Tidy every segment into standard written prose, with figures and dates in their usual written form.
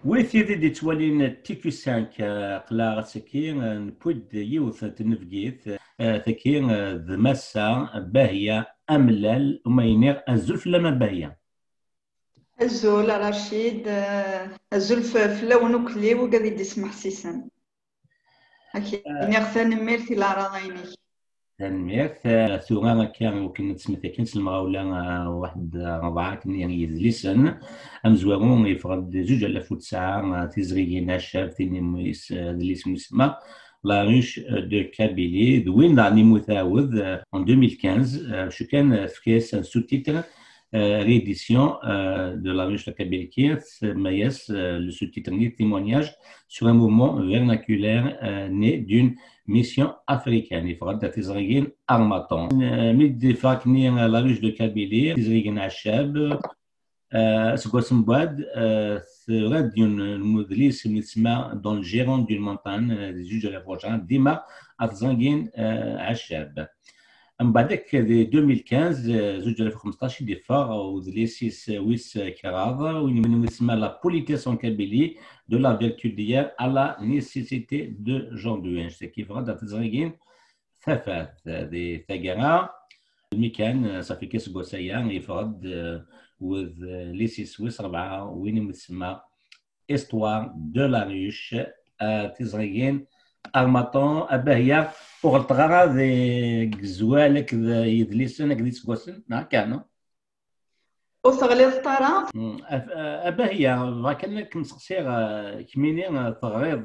ويثيري دي توالين تيكو 5 قلا غسكي نبود يوث تنفقيت ثكي ذمسا باهية أملال ومينير الزلف لما باهية. الزول رشيد الزول في اللون وكلي وقاعد يسمح سيسن هكي نغثان ميرتي لا راغيني تنميرت ثوغا كان وكنا تسميت كنت المغاولة واحد رضعة يعني يدلسن أمزوارون يفرد زوج ألاف وتسعة تزريين الشاب تيني دليس مسمى لا ريش دو كابيلي دوين دعني مثاوذ en 2015 شو كان في كاس سو تيتر réédition de la ruche de Kabelki, Maïs, le sous-titre témoignage sur un mouvement vernaculaire né d'une mission africaine. Il faudra des Israéliens armatons. Mid fakni la ruche de Kabylie, Israéliens Achab, Sgosmbad, ثرد المدلس المسمى dans le gérant d'une montagne, des juges de la prochaine, Dima Atzangin Achab. من بعدك في 2015 زوج 2015 دفاع ودليسيس ويس كراض وين يسمى لا بوليتيسون كابيلي دو لا فيرتو ديال على نيسيسيتي دو جون دوين كيف غادا تزرقين ثفات دي ثقرا الميكان صافي كيس بوسايا يفرد وذ ليسيس ويس 4 وين يسمى استوار دو لا ريش تزرقين أرمطون أباهية وغلطغا ذي زوالك ذي يدليسن كذي سكوسن كانوا وثغلي الطرف أباهية كانك مسقسيغ كميني تغريض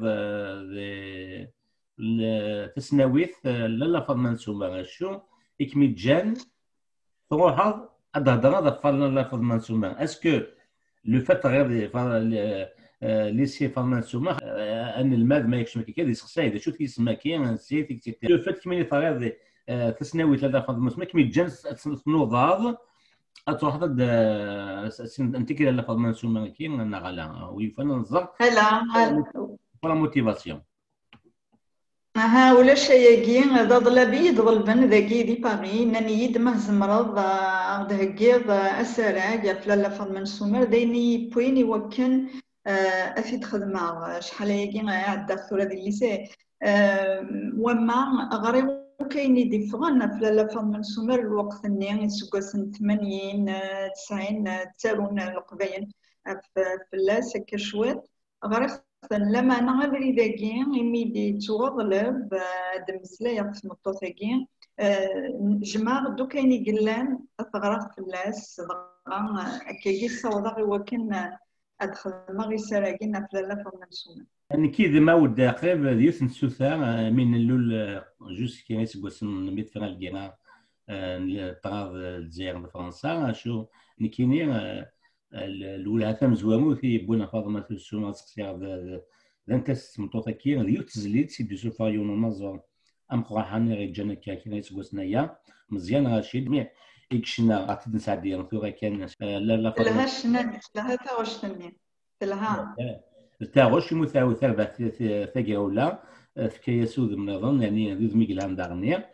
ذي تسناويث لالا فضنا نسوما شو إكمي جان تروح أدهدرا ذا فضنا فضنا نسوما اسكو لو فات غير ليسي فضنا نسوما ان الماد ما يكشف كي يسقسا اذا شوف يسمى كي نسيت كي لو فات كمي طغير تسناوي ثلاثه فضل مسمى كمي جنس تنوضاض تروح ضد انت كي لا فضل منسوما كي نغلا ويفن نزر هلا ولا موتيفاسيون ها ولا شيء ذا ضلبي ضلبن ذاكي دي باغي ناني دمه زمرض دهكيض اسراج فلا فضل منسوما ديني بويني وكن أفيد خدمة شحال هيكي عاد الدكتورة ديال الليسي وما غريو كاين ديفرون في لا فورم من سمر الوقت ني سكوسن 80 90 تارون القباين في لاس هكا شويت غريو لما انا غير داكي يميدي توغلب دمسلايا في مطوثاكي جماع دو كاين يقلان تغرق في اللاس كيجي صودا غير كان أدخل مغي سراجين في لا فورم منسومة. يعني كي ما ود قريب ديوث نسوثا من اللول جوست كي نسقسم ميت فرا الجينا طراض الجزائر فرنسا شو نكيني الأولى ثم زوامو في بونا فاطمة السومة تسقسيها ذنكس مطوطا كي ديوث تزليت سي دو سوفايون ونظر أم قراحان غير جانا كي نسقسنايا مزيان رشيد مي إكشنا غاتي نساعدين ثورة كان لا فاطمة لها شنان لها تا واش تنين لها تاغوش مثاوي ثربة ثقة ولا في كيسود من أظن يعني ذو ميقلان دارنيا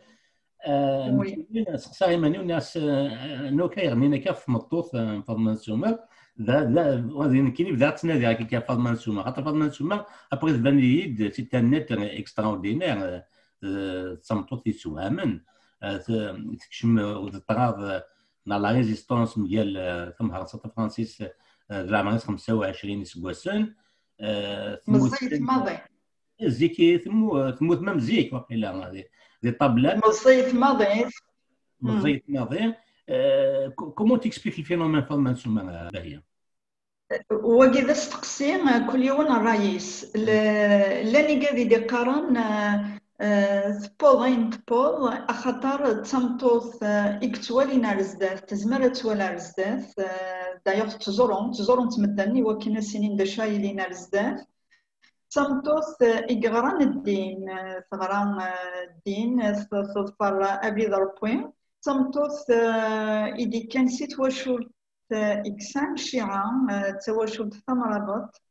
سقساي ماني وناس نوكا يغنينا كاف مطوط فضل سومر ذا وذين كيني بدات تنادي هكا كاف فضل سومر خاطر فضل سومر ابري تبان لي يد سي ان نت اكسترا اوردينير تصمتوط يسوامن تكشم وتطراض لا ريزيستونس ديال ثم هرسات فرانسيس العام 25 سكواسن مزيت ماضي زيكي ثمو ثمام زيك واقيلا هذه دي طابلات مزيت ماضي مزيت ماضي كومون تيكسبليك الفينومين فما نسمى باهيه وكذا استقسي كل يوم الرئيس لاني قاعد يقارن ثبوضين تبوض أخطر تمطوث إكتوالينا رزداث تزمرت ولا رزداث دايوغ تزورون تمدني وكنا سنين دشاي لينا رزداث تمطوث إقران الدين ثغران الدين تظفر أبي ضربوين تمطوث إدي كان سيت وشولت إكسان شيعة تواشولت ثمربط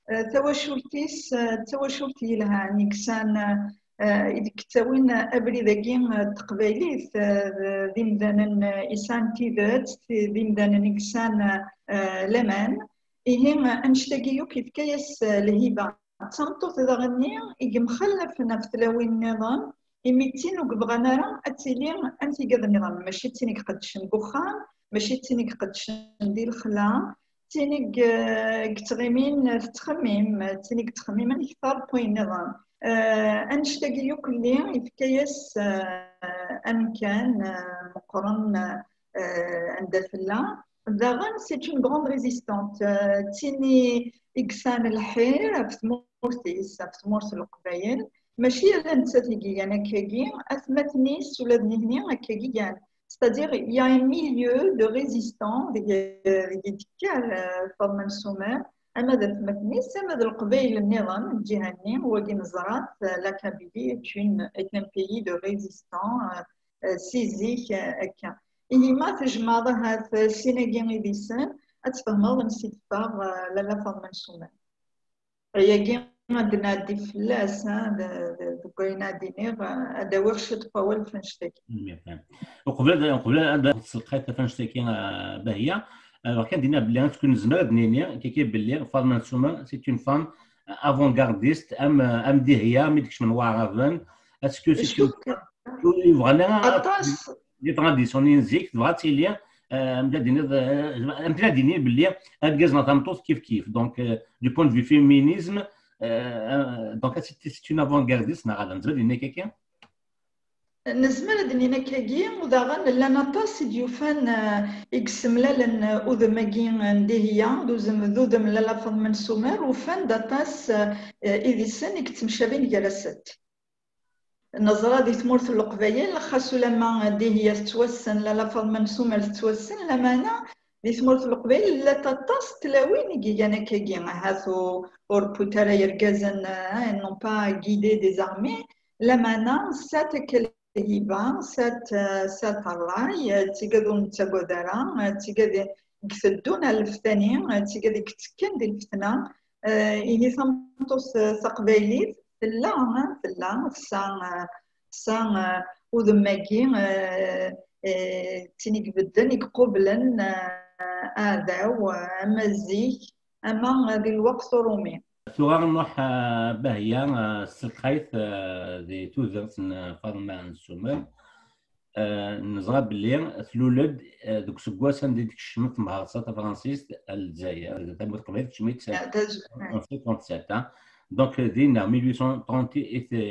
تواشولتي لها نكسان إذا كتاوين أبري ذاكين تقبايلي ذي مدانا إنسان تيذات ذي مدانا إنسان لمان إيه أنشتاقيو كيف كيس الهبة تمطوط إذا غني مخلف في تلاوي النظام إميتين وقبغانا راه أتيلي أنتي قاد النظام ماشي تينيك قدش بوخان ماشي تينيك قدش ندير الخلا تينيك تغيمين تخميم تينيك تخميم أكثر بوين النظام أنشتاقيو كلي في كيس أن كان مقرن عند فلا داغن سي اون غروند ريزيستونت تيني إكسان الحير في ثمورتيس في ثمورت القبايل ماشي لا نتساتيكي يعني كاكي أثمتنيس ولا دنيني كاكي يعني c'est-à-dire il y a un milieu de résistants des فضل سومر أما ذا ثمتنيس أما ذا القبايل النظام الجهني هو نزرات لا كابيلي est un pays de résistants سيزيك أكا إيه ما تجمعها في سيناجين ديسان أتفهمض نسيت فاغ لا فضل سومر يجي عندنا دي فلاس دوكاينا دينير هذا ورشة فوال فنشتكي. وقبل هذا السلقات فنشتكي باهية كان دينا بلي تكون زمرة دنينيا كي بلي فاطمة نسومة سي اون فام افونغارديست ام ديهية ميدكش من واعرفن اسكو سي فوالا لي تراديسيون نزيك تبغى لي امتلا ديني بلي الكازنا تمطوط كيف دونك دو بوين دو في فيمينيزم دونك سي اون افونغارديست نغادا نزبد دينا كيكا نزمر دنينا كاكي وداغن لنا طاس ديوفان إكسملا لن أذماكين نديهيا دوزم لا فضل من سومر وفان داتاس إذي سن يكتمشابين جلسات النظرة دي ثمورت القبايل خاصو لما ديهيا تتوسن لا فضل من سومر تتوسن لما أنا دي ثمورت القبايل لا تطاس تلاوين كيانا كاكي هاثو أوربوتارا يرقازن نون با غيدي دي زارمي لما أنا ساتك هيبا سات الراي تيقادون تاقودارا تيقاد يكثدون الفتاني تيقاد يكتكن دي الفتنة إني ثمطوس ثقبايلي فلا سان وذماكي تينيك بدن يقبلن آذاو أما الزيك أما ذي الوقت رومي ثوار نروح باهية السلقايت دي توزرت فاطمة نسومر نزرى بلي ثلولد دوك سكواسان ديك الشمت مهارسة فرانسيس الجزائر تموت قبيل تشميت 1937 دونك دينا 1830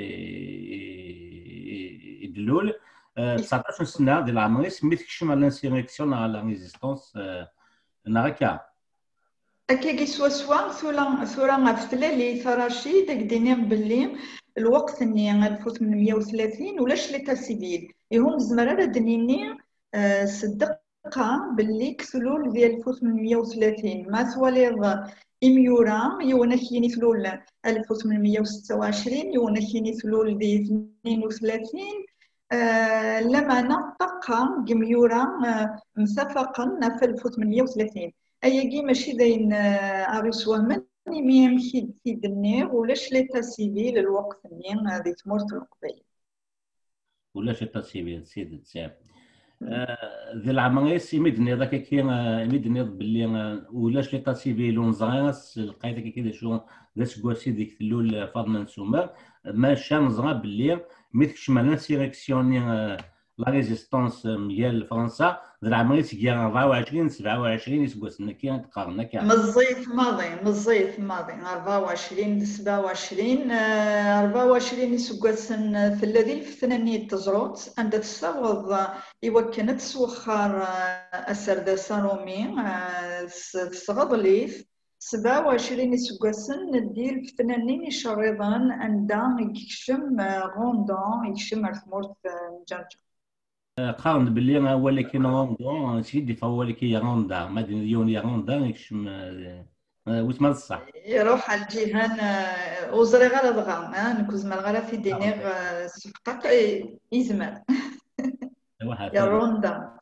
يدلول 19 سنة ديال العمر سميت كشم على لانسيريكسيون على لا ريزيستونس نهاركا أكيد سوا ثورة غفتلة اللي ثراشي داك دينير باللي الوقت اني 1830 ولاش ليتا سيفيل يهم زمرة دنيني صدقها باللي كثلول ديال 1830 ما ثواليض إميورا يونكيني ثلول 1826 يونكيني ثلول دي 32 لما نطقها جميورا مسافقا في 1830 أياكي ماشي داين أريسوا من ميم في النير ولاش ليتا سيفيل الوقت نين هذه تمرت القبيل ولاش ليتا سيفيل سيد تساب ذي العمريس يمدني ذاك كي يمدني باللي ولاش ليتا سيفيل ونزغاس لقيت كي شو ذا سكواسي ديك ثلول فاطمة نسومر ماشا نزغا باللي ميتكش مالا سيريكسيوني لا ريزيستونس ديال فرنسا ذا العمريس كي 24 27 يسكواسنا كي تقارنا كاع مزيت ماضي 24 27 24 يسكواسن في الذي الفتناني تزروت عند تستغوض يوكنت سوخار السرداسة رومي تسغض ليف 27 يسكواسن ندير الفتنانين يشرضان عندها يكشم غوندون يكشم رثمورت مجرجر قارن باللي ولكن روندون سيدي فهو لك يروندا مدينيون يروندا يكشم واش ما الصح يروح على الجيهان وزري غير دغا نكوز مال غير في دينير سبقات يزمر يا روندا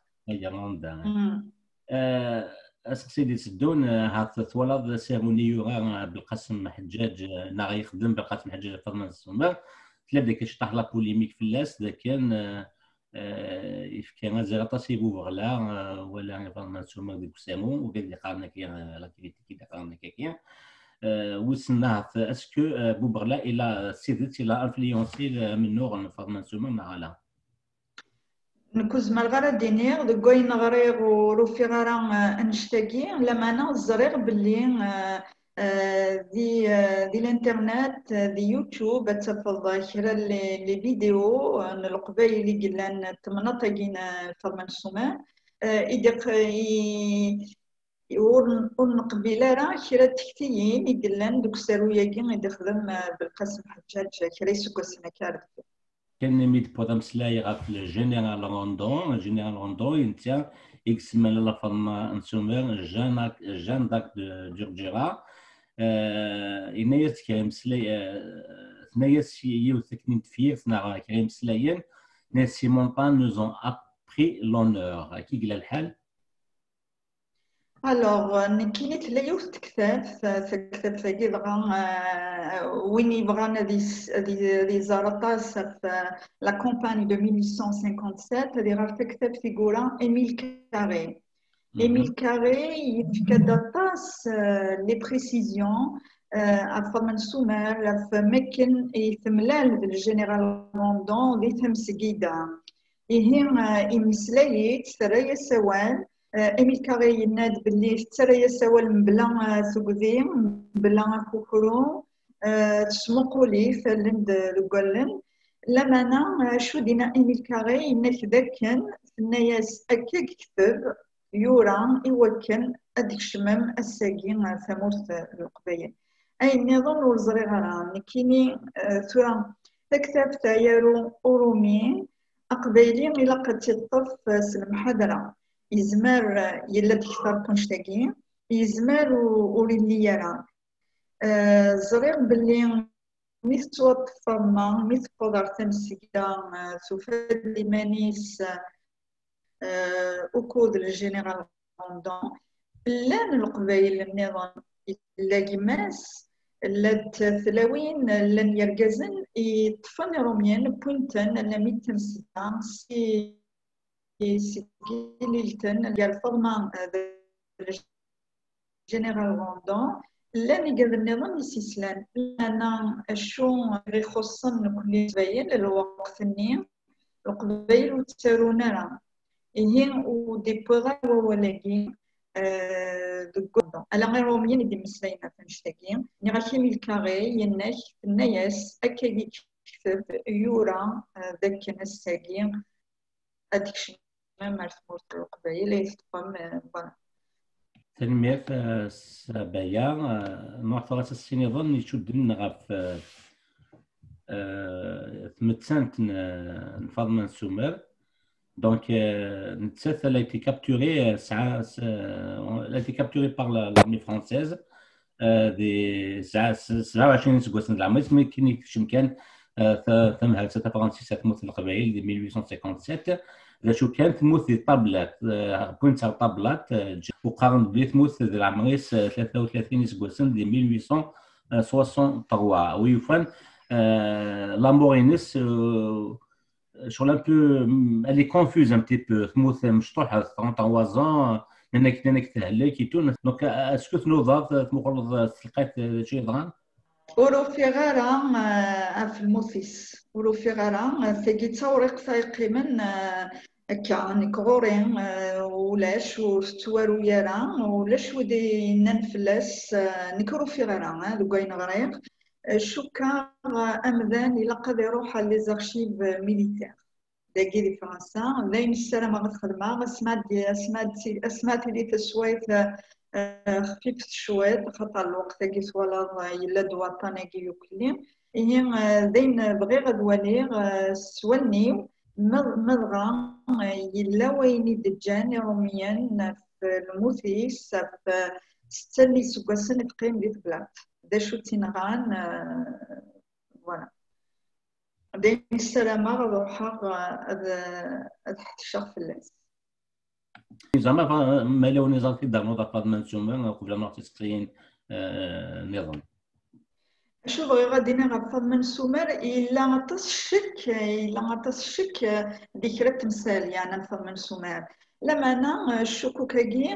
سيدي سدون هات ثوالض سيرموني يوغا بالقاسم حجاج ناغي يخدم بالقاسم حجاج فاطمة السومر تلا داك شطح لا بوليميك في اللاس ذا كان يفكي غازال طاسي بوغلا ولا فاطمه سومر ديك سامو وبين اللي قارنا كي لاكتيفيتي كي قارنا كي وسناه اسكو بوغلا الى سيدت الى انفلونسي من نور فاطمه سومر مع لا نكوز مالغارا دينير دو كوين نغريغ وروفي غارا انشتاقي لما انا الزريغ باللي دي الانترنت دي يوتيوب تفضل كرا لي فيديو القبايلي قلان تمنطقين فرمان السومان إدق ورن قبيلة راه كرا تكتيين يقلان دوك ساروياكين يدخدم بالقسم حجاج كرا يسوكو السنة كارثة كان نميد بودام سلاي غاف الجنرال روندون الجنرال روندون ينتا يكسمل لا فاطمه نسومر جان داك جورجيرا إنايت كريم سلاي ثنايس يوثكنين تفير ثنا كريم سلايين ناس مونطان نوزون ابري لونور كي قال الحال الوغ كي نتلاقاو في الكتاب ثاقي دغا وين يبغانا دي زارطاس في لا كومباني دو 1857 هادي غير في كتاب فيغورا إيميل كاري إيميل كاري يفكا داطاس لي بريسيزيون فاطمة سومر في مكن يثملال الجنرال روندون دي تمسكيدا يمسلايت ثريا سوال إيميل كاري يناد باللي ترى يسوال بلا ثقذي بلا كوكرو تسمقولي فلند لقلن لما أنا شو دينا إيميل كاري ينك ذاكن الناس أكيد كتب يورا يوكن أديك شمم الساقين ثمورث القبيل أي نظام وزري غران كيني ثورا تكتب تايرو أورومي أقبيلي إلا قد تطف سلم حضرة يزمر يلا تكثر كنشتاقي يزمر ولي يرى زريق باللي ميث توطفما ميث قدر تمسكدا سوفاد لمانيس وكود الجنرال روندون لان القبايل النظام لاقي ماس لات ثلاوين لن يرقزن يطفن روميان بوينتن لمي تمسكدا سيكيليلتن ديال فورما جنرال روندون لان يقدر النظام يسيسلان انا شو يخصن كل زباين الوقت النيم القبيل وتسارونا راه هي ودي بوغا ولاكي دكودون الا غير روميين يدي مسلاينا فنشتاكين ني غاشي ميل كاري يناش الناس اكاكي كتب يورا ذاك الساقين هذيك مرسموس القبايل يستقام فوالا تنمية سبايا معطرة السينيظن يشد لنا في ثمتسانت فاطمة سومر دونك نتسات elle a été capturée elle a été capturée par l'armée française دي 27 سكوسن العام ما كاينش كان ثم هلسة فرنسيسة تموت القبائل دي 1857 شو كانت تموت طابلات بوينت طابلات وقارن بلي تموت العمريس 33 سكوسن دي 1863 ويفان لامورينس شغل ان بو elle est confuse un petit peu تموت مشطوحة 33 ans انك تهلك تونس دونك اسكو تنوض تمقرض تلقات شي ضران ولو في غارة في الموثيس ولو في غارة تاقي تورق فايقي من كان كغورين ولاش وستوارو يارا ولاش ودي ننفلس نكرو في غارة دوكاين غريق شوكا أمذان إلا قد يروح ليزارشيف ميليتير داكي دي فرنسا داين السلامة غتخدمها أسمات لي تسويت خفيفة شوية خاطر الوقت كي سوالا يلا دوطانيكي يوكلي هي داين بغي غدوالي سوالنيو مضغا يلا ويني دجاني روميان في الموثيس في ستالي سكواسن تقيم دي تبلات دا شو تينغان فوالا داين السلامة غدوحا تحت الشغف اللاس زعما ما لو نظام في الدار فاطمة سومر قبل ما تسقين نظام شو بغي غادي نغرف من سومر إلا غطس الشك ذكرى تمثال يعني نفض من سومر لما أنا الشكوكاكي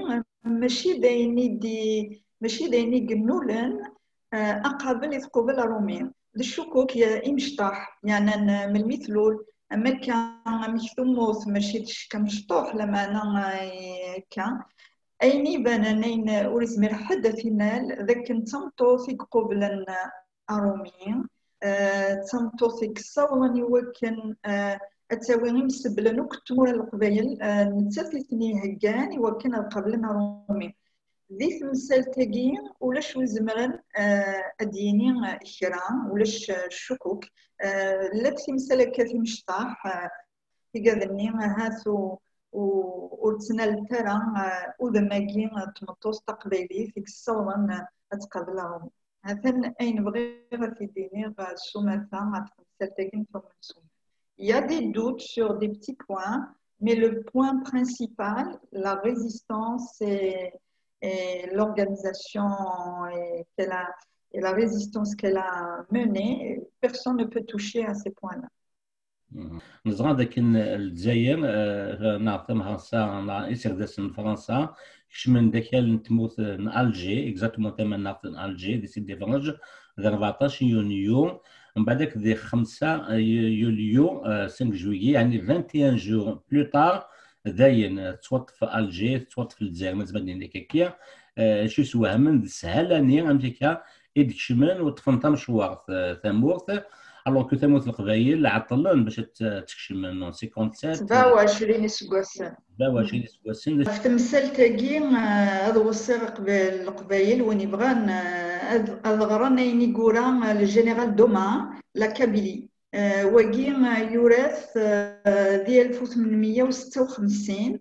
ماشي دايني قنولن أقابل يتقبل رومي الشكوك يا إمشطاح يعني من المثلول أما كان مكتوموث ماشي تشكا مشطوح لما أنا كان أيني بانانين ورزمير حدا فينال ذاك نتمطوث قبل أرومي تمطوث صواني وكن أتاوي مسبلا وكتمور القبايل نتاثلثني هكان وكن قبل أرومي ذي تمثال تاقي ولاش وزمرن أديني إخرام ولاش الشكوك لا تمثال كافي مشطاح تقاذني هاثو ورتنا ترى وذماكي تمطوس تقبيلي في الصوان أتقبلهم هذا أين بغي في ديني سومة ثا تمثال في السومة. Il y a des doutes sur des petits points, mais le point principal, la résistance et l'organisation et la résistance qu'elle a menée, personne ne peut toucher à ces points-là. نزغا داك الجزائر نعطيها ساعة إسرداس من فرنسا كشمن داك نتموت الجي اكزاكتومون تما نعطي الجي دي سيدي فرنج 14 يونيو من بعدك دي 5 يوليو 5 جويي يعني 21 جور بلو طار داين تصوت في الجي تصوت في الجزائر ما تبان لك هكايا شو سوا من سهلاني امريكا يدك شمن وتفنط مشوار ثمورث الوغ كو ثمورث القبايل عطلون باش تكشم من 57 27 سكواسن 27 سكواسن في تمثال تاكي هذا وصير القبايل وين يبغان الغران ينيقورا الجنرال دوما لا كابيلي وكي يورث ديال 1856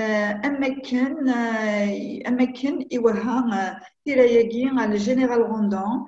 أما كان إيوها تيراياكي الجنرال غوندون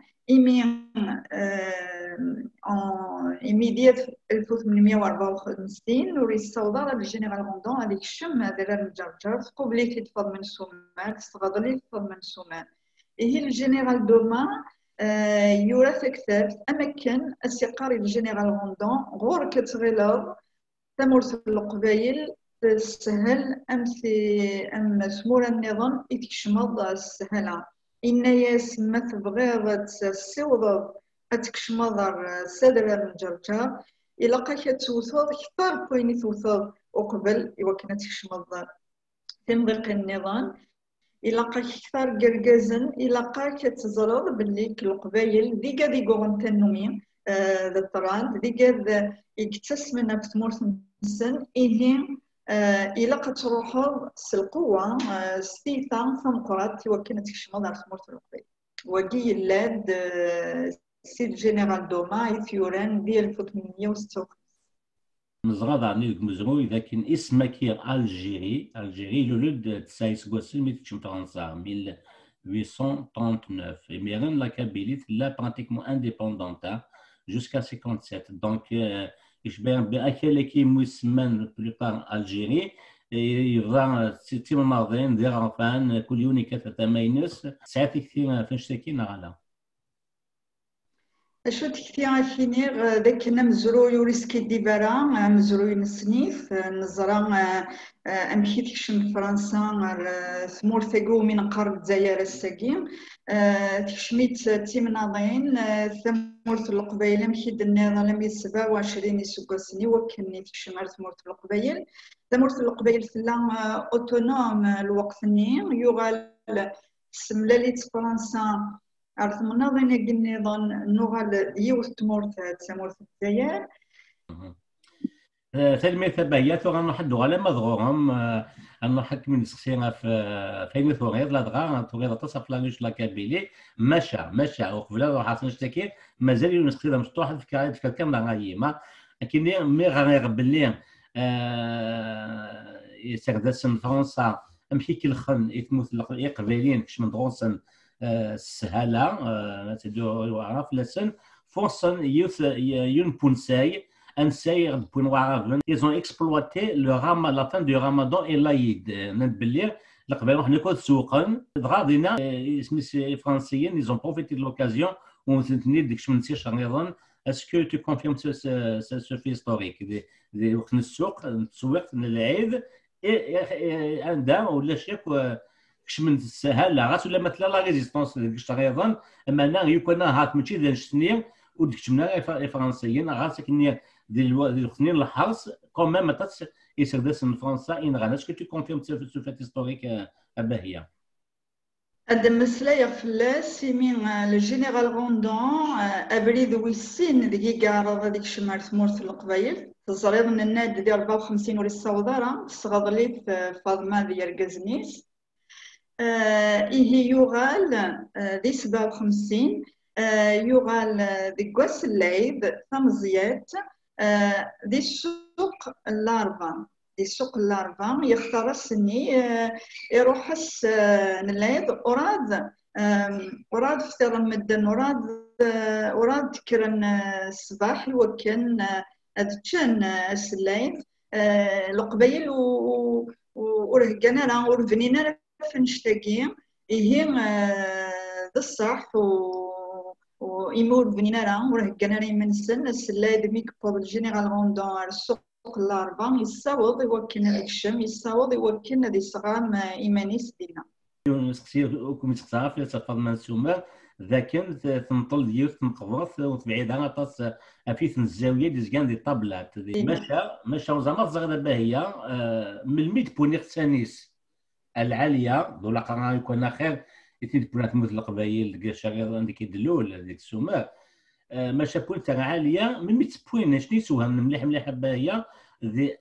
إيمي ديال 1854 وريستوضا الجنرال غوندون هذيك الشم ديال الجرجر قبلي تفضل من سومان تستغضلي تفضل من سومان هي الجنرال دوما يورث كتاب أمكن السقاري الجنرال غوندون غور كتغلظ تمرس القبايل السهل أم سمور النظام يتكشمض السهلة إن ياسم تبغيض تسوض أتكشمض السادر الجرجر إلا قاك توثوض كثار بوين توثوض وقبل إوكنا تكشمض تمغيق النظام إلا قاك كثار قرقازن إلا قاك تزرد باللي القبايل ديكا دي غورنتنومي ذا الطراد ديكا يكتس منها بتمورث السن إيهي إلا قد تروحوا القوة ستيتا فمقرات وكنا تكشمض على تمورث القبايل وكي اللاد سيد جنرال دوما يثيوران ديال 1856 نزغاض عني مزروي لكن اسمك الجيري لولد تسايس غوسل ميتشم فرنسا 1839 ميرن لا كابيلي لا براتيكمون انديبوندونتا jusqu'à 57 دونك يشبه بأكل كي مسمن بلوبار الجيري يبغى تيم الماضين دير عفان كل يوني كثة ماينس ساعات كثير فنشتكي نغلا شو تكتي فينير ذاك مزرو يوريسكي ديبارا مزرو ينسنيف نزرا امشي تكشم فرنسا ثمور ثقو من قرب الجزائر الساكين تكشميت تيمناضين ثمورة القبايل امشي دنا لم 27 سكاسني وكني تكشم ثمورة القبايل ثمورة القبايل ثلا اوتونوم الوقتني يغال سملاليت فرنسا عرفت مناضين النظام نوغال يوث تمورت تمورت الجزائر تلميذ باهيات غنحدو على مضغورهم أنا حكم نسخسينا في فيلم ثوريض لا دغا ثوريض تصف لانوش لا كابيلي مشى وقبل حسن نشتكي مازال نسخسينا مفتوح في كامل غايما لكن مي غنغبل ليه يستخدم فرنسا امشي كيلخن يتموت يقبلين كش من دروسن السهالة تدو عرف لسن فوسن يوث ينبونساي انساي بون وعرفن ils ont exploité le la fin du Ramadan et l'Aïd نتبلي القبائل وحنا كنت سوقا غادينا سميت فرنسيين ils ont profité de l'occasion وتني ديك شمنتي شهر اسكو تو كونفيرم سو في هيستوريك دي وقت السوق نتسوق العيد عندها ولا شيك كشمن السهل غاس ولا مثلا لا ريزيستونس ديك الشهر اما انا يكون هاك ماشي ديال الشنير وديك شمنا الفرنسيين غاس كني ديال الخنين الحرس كوميم ماتات يسردس من فرنسا ان غانا اسكو تو كونفيرم سو في هيستوريك باهيه هاد المسألة فلاس من الجنرال غوندون أبريد ويسين ديك قارض هذيك شمال ثمورت القبايل تزريض من الناد ديال 54 ولي الصودرة صغض لي في فاطمة ديال كازنيس إيه يغال دي 57 يغال دي كواس اللعيب ثمزيات دي السوق اللارفا دي سوق اللارفا يختار السني يروح نلايض أراد فتر مدن أراد كرن الصباح يوكن أدتشن السلايد القبيل ورهقنا راه ورفنينا فنشتاقي هي الصح وإمور فنينا راه ورهقنا راه من السن السلايد ميك بود الجنرال غوندون السوق الأربعة يصاوض يوكلنا ديك الشم يصاوض يوكلنا ديك الصغام إيمانيس دينا. نسقسيكم يتقطع في فاطمة السومة ذاكن تنطل ديال تنقبض وتبعيدها غطاس في الزاوية ديال زكان ديال الطابلات ماشا زعما الزغده باهية من الميت بونيغ سانيس العالية دولا قرا يكون خير اثنين بونات مثل القبايل ديال الشغير عندك يدلول ديك السومة ماشا بوينت عاليه من 100 بوين شنو يسوها من مليح باهيه دي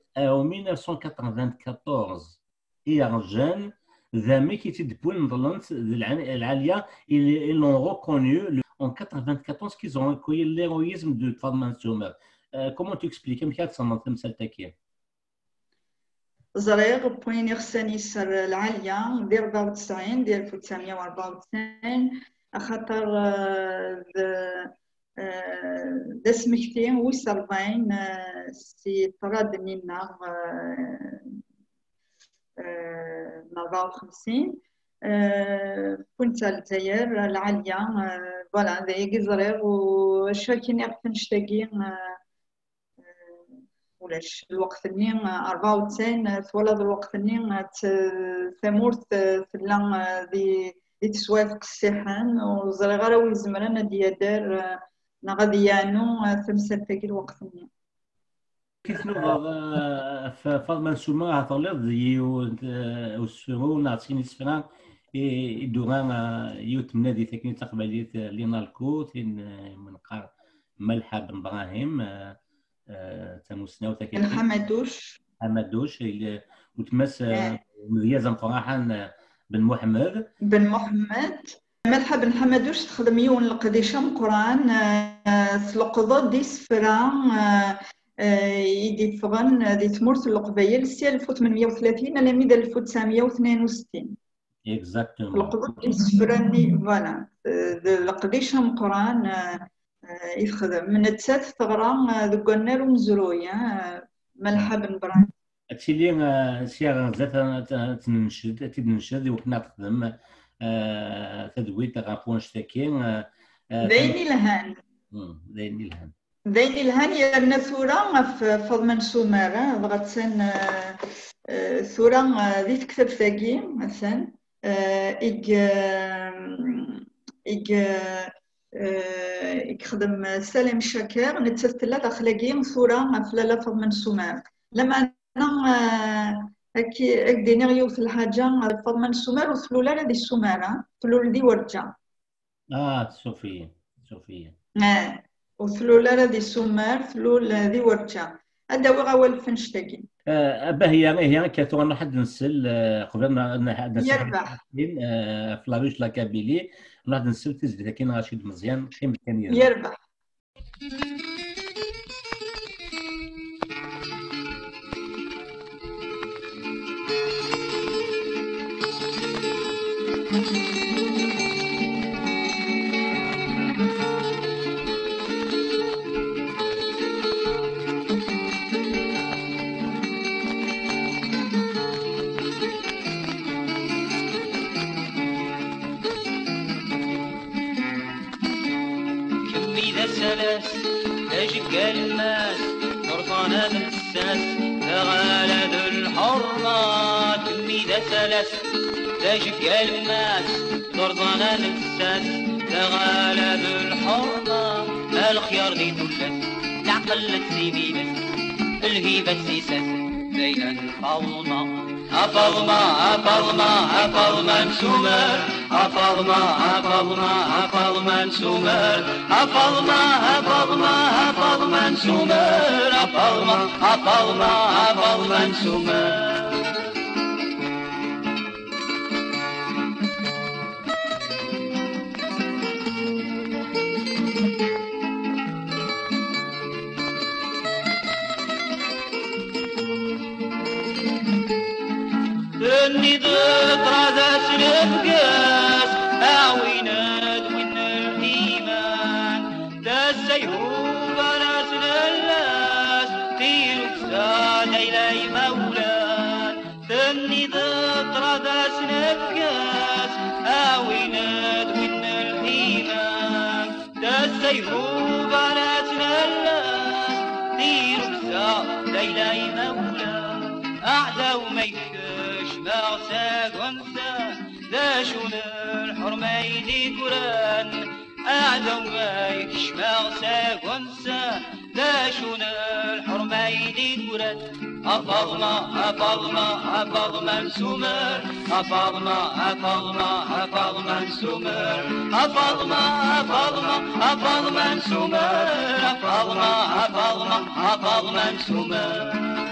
1994 هي رجال ذا ميكي تي بوين ضلنت العاليه ils l'ont reconnu en 94 qu'ils ont reconnu l'héroïsme de Fadma Nsoumer. Comment tu expliques كيف تصنت المسألة كي زريغ بوين يخساني سر العاليه ديال 94 ديال 1994 خاطر دا سمكتين ويسربين سي طراد نينا 54 كنت الجزائر العالية فوالا ذاك زرير وشاكين يقفن شتاقين ولاش الوقت نين 94 ثولاد الوقت نين ثمورت فلان دي تسوافق السيحان وزرير غير ويزمرنا ديادار نغاديانو ثمسة تاكي الوقت نين كيف نوض فاطمة نسوما عطلت والسرو نعطيني سفران يدوغان يوتمنا دي ثاكين تقبليت لينا الكوت من قار ملحة بن ابراهيم تموسنا وثاكين حمدوش وتمس مذيازا فرحان بن محمد ملحة بن حمدوش تخدم يون القديشة قران تلقض دي سفران يدي فغن دي تمورت القبايل سي 1830 على ميدا 1962 اكزاكتومون القضاء دي سفراني فوالا القديشة مقران يخدم من التسات ثغرة ذوك النار ومزروية ملحة بن براهيم هادشي اللي سياغ زات تنشد وكنا تخدم تدويت غابون شتاكين دايني الهان دايني الهان يا ثورة في فضمان سومارة بغات سن ثورة ذي تكتب ثاقي مثلا يخدم سالم شاكر نتسلت أخلاقي ثورة في لالا فضمان سومار لما أنا هكي دينيغيو في الحاجة فضمان سومار وثلولا هذه السومارة ثلول دي ورجع صوفية وثلولا هذه السومار ثلول ذي ورجع هذا هو غاول فنشتاقي هي كاتو حد نسل قبل ما يربح فلاويش لاكابيلي واحد نسل تزيد كاين رشيد مزيان كاين يربح كمي ذا سلاس تجك الماس فرطانا من الساس تغالى ذو الحرمة كمي ذا سلاس تجك الماس فرطانا من الساس تغالى ذو الحرمة الخيار ذي ثلاث العقل تسيبيبس الهيبة سيساس زين الفضمة أفضمة أفضمة أفضمة سمر أفضمة أفضمة أفضمة سمر أفضمة أفضمة أفضمة سمر أفضمة أفضمة أفضمة سمر اني ذكرى ذات الابقاس اعوينات وين الايمان دا السيهوب ناس اللاس تيرو كساد الي مولان اني ذكرى ذات الابقاس اعوينات وين الايمان دا السيهوب ناس اللاس تيرو كساد الي مولان اعدى وميكش مغساق ونسى ذا شون الحرمة يدي قران أعدى وميكش مغساق ونسى ذا شون الحرمة يدي قران أفضمة أفضمة أفضمة سمر أفضمة أفضمة أفضمة سمر أفضمة أفضمة أفضمة سمر أفضمة أفضمة أفضمة سمر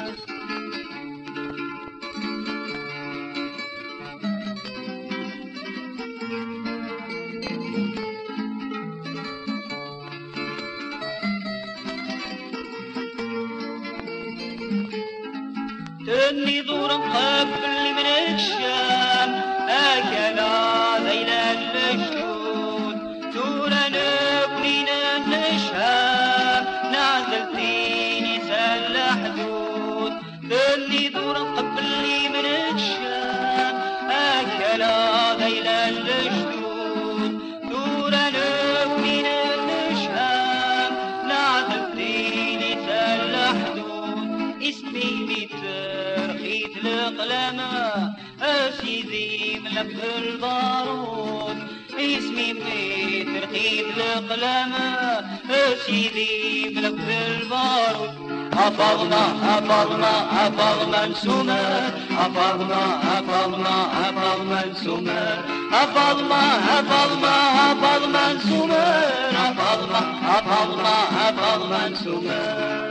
تني دور قبل من الشام أكلا ليلة الجود دورا نبني النشام نازلتيني سل حدود تني دور قبل من الشام أكلا ليلة الجود دورا نبني النشام نازلتيني سل حدود اسمي خيت القلمة أسيدي ملك البارود اسمي متر خيت القلمة أسيدي ملك البارود أفضمة أفضمة أفضمة سمر أفضمة أفضمة أفضمة سمر أفضمة أفضمة أفضمة سمر أفضمة أفضمة أفضمة سمر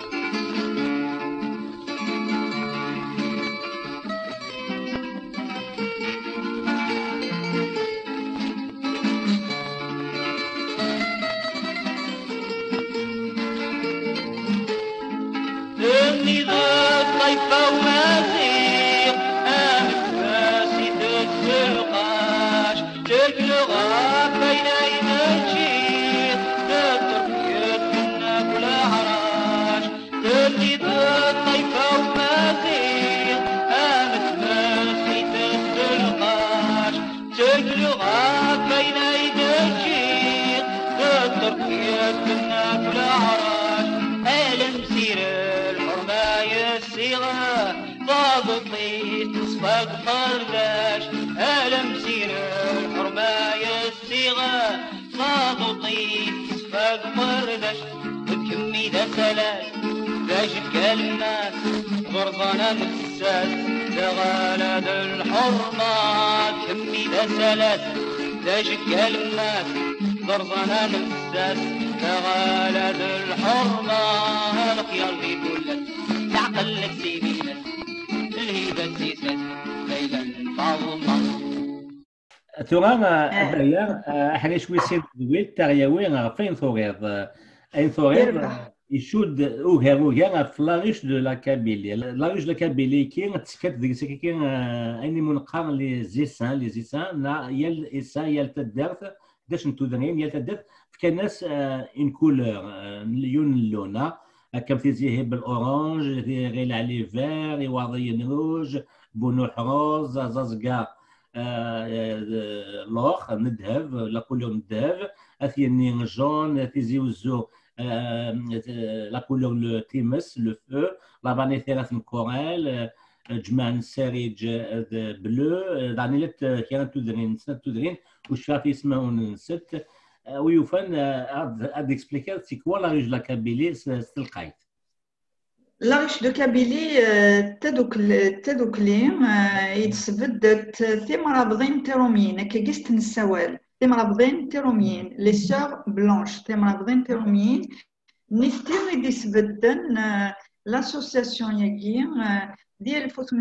اني ذات طيفة ومزيق انفاسي تتسلقاش تقلغها بين يمشيق تتركيت منا كل عراش اني ذات طيفة ومزيق انفاسي تتسلقاش تقلغها بين يمشيق تتركيت منا كل عراش ألم سيرة الصيغة ضابطي تصفق طرداش ألم سيرة الحرماية الصيغة ضابطي تصفق طرداش بكمي ذا سلاس ذا جد الناس غرضنا مساس تغالى ذا الحرمة كمي ذا سلاس ذا جد الناس غرضنا مساس تغالى ذا الحرمة الخيار ذي كلت تعقل سيبينس الهيبة سيسس ليلا فاضمة توغا هذايا حنا شوي سيد دويل تاغياوي فين ثوغيض اين ثوغيض يشود اوغا في لاغيش دو لا كابيلي لاغيش دو لا كابيلي كاين تسكت ديك كاين اني منقار لي زيسان نا يال اسا يال تدارت داش نتو دنيم يال تدارت كان ناس اون كولور لون اللونه كم تيزيه بالاورانج غير عليه فير يواضي روج بنوح روز زازكا لوخ ندهب لا كولور ندهب اثيني جون تيزي وزو لا كولور تيمس لو فو لا فانيثيرات كورال جمان ساريج بلو دانيلت كانت تدرين سنة تدرين وش فاتي يسمعون ست ويوفن اد اكسبليكار سي كوا لا ريج لا كابيلي ستلقايت لا ريش دو كابيلي تدوكلي يتسبدت ثمرابضين تيروميين كيست نسوال ثمرابضين تيروميين لي سور بلانش ثمرابضين تيروميين نستير يتسبدن لاسوسياسيون ياكي ديال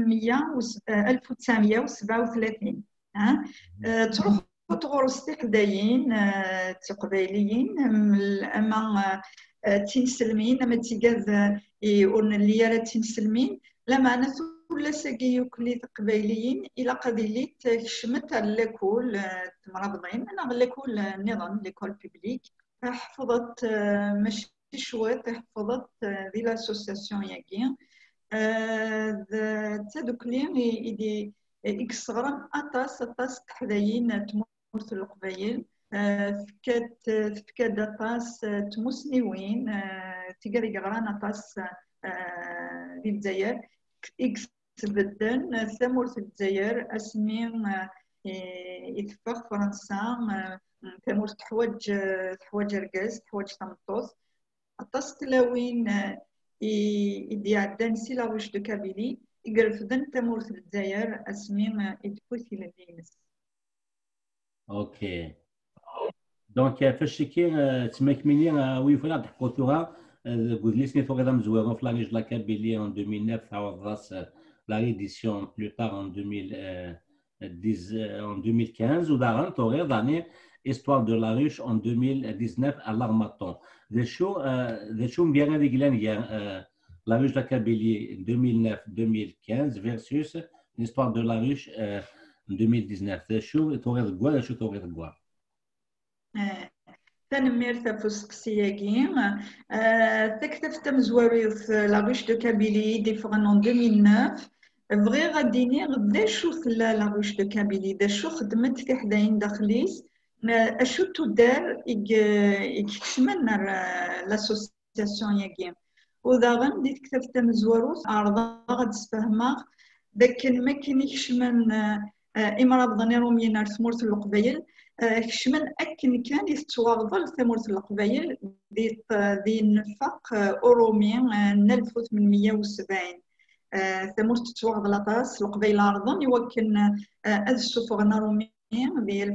1937 تروح تغرس تحدايين تقبايليين اما تنسلمين اما تيقاذ يقولن اللي يرى تنسلمين لما انا ولا ساقي يوكلي قبايليين الى قضيلي تشمت على لاكول تمرضين انا لاكول النظام ليكول بيبليك حفظت ماشي شويه حفظت دي لاسوسياسيون ياكي تادوك لي يدي اكسغران اطاس تحدايين تمرت القبايل فكاد اطاس تموسنيوين تيقري غران اطاس في الجزائر اكسبدن ثمورت الجزائر اسمين يتفاق فرنسا ثمورت تحواج رقاز تحواج تمطوط اطاس تلاوين يدي عدان سي لا روش دو كابيلي يقرفدن تمورت الجزائر اسمين يدكوثي لدينس. اوكي دونك فاش كي تماكميني ويفنا تحقوتوها قلت لي سنيتو غير مزوارون في لانيج لا كابيلي ان 2009 تعوض راس لا ريديسيون بلو تار ان 2015 ودارن تورير داني Histoire de la Ruche en 2019 à l'Armaton. Des shows bien réguliers, la Ruche de la Kabylie 2009-2015 versus l'Histoire de la Ruche 2019. Des shows تورير الكوا des shows تورير الكوا. تنمير فوسقسياكي تكتفت مزواري في لا روش دو كابيلي ديفرون ان 2009 بغي غاديني غدا شوف لا روش دو كابيلي دا شو خدمت في حداين داخليس اشو تدار يكشمن لاسوسياسيون ياكي وداغن دي كتبت مزوارو عرضا غاد تفهمها داك ما كاين يكشمن امراه ضنيروميين ثمورت القبايل كشمن اكن كان يتواغضل ثمورت القبايل دي نفاق اورومي 1870 ثمورت تواغض لاطاس القبايل عرضا يوكن السفر نارومي ديال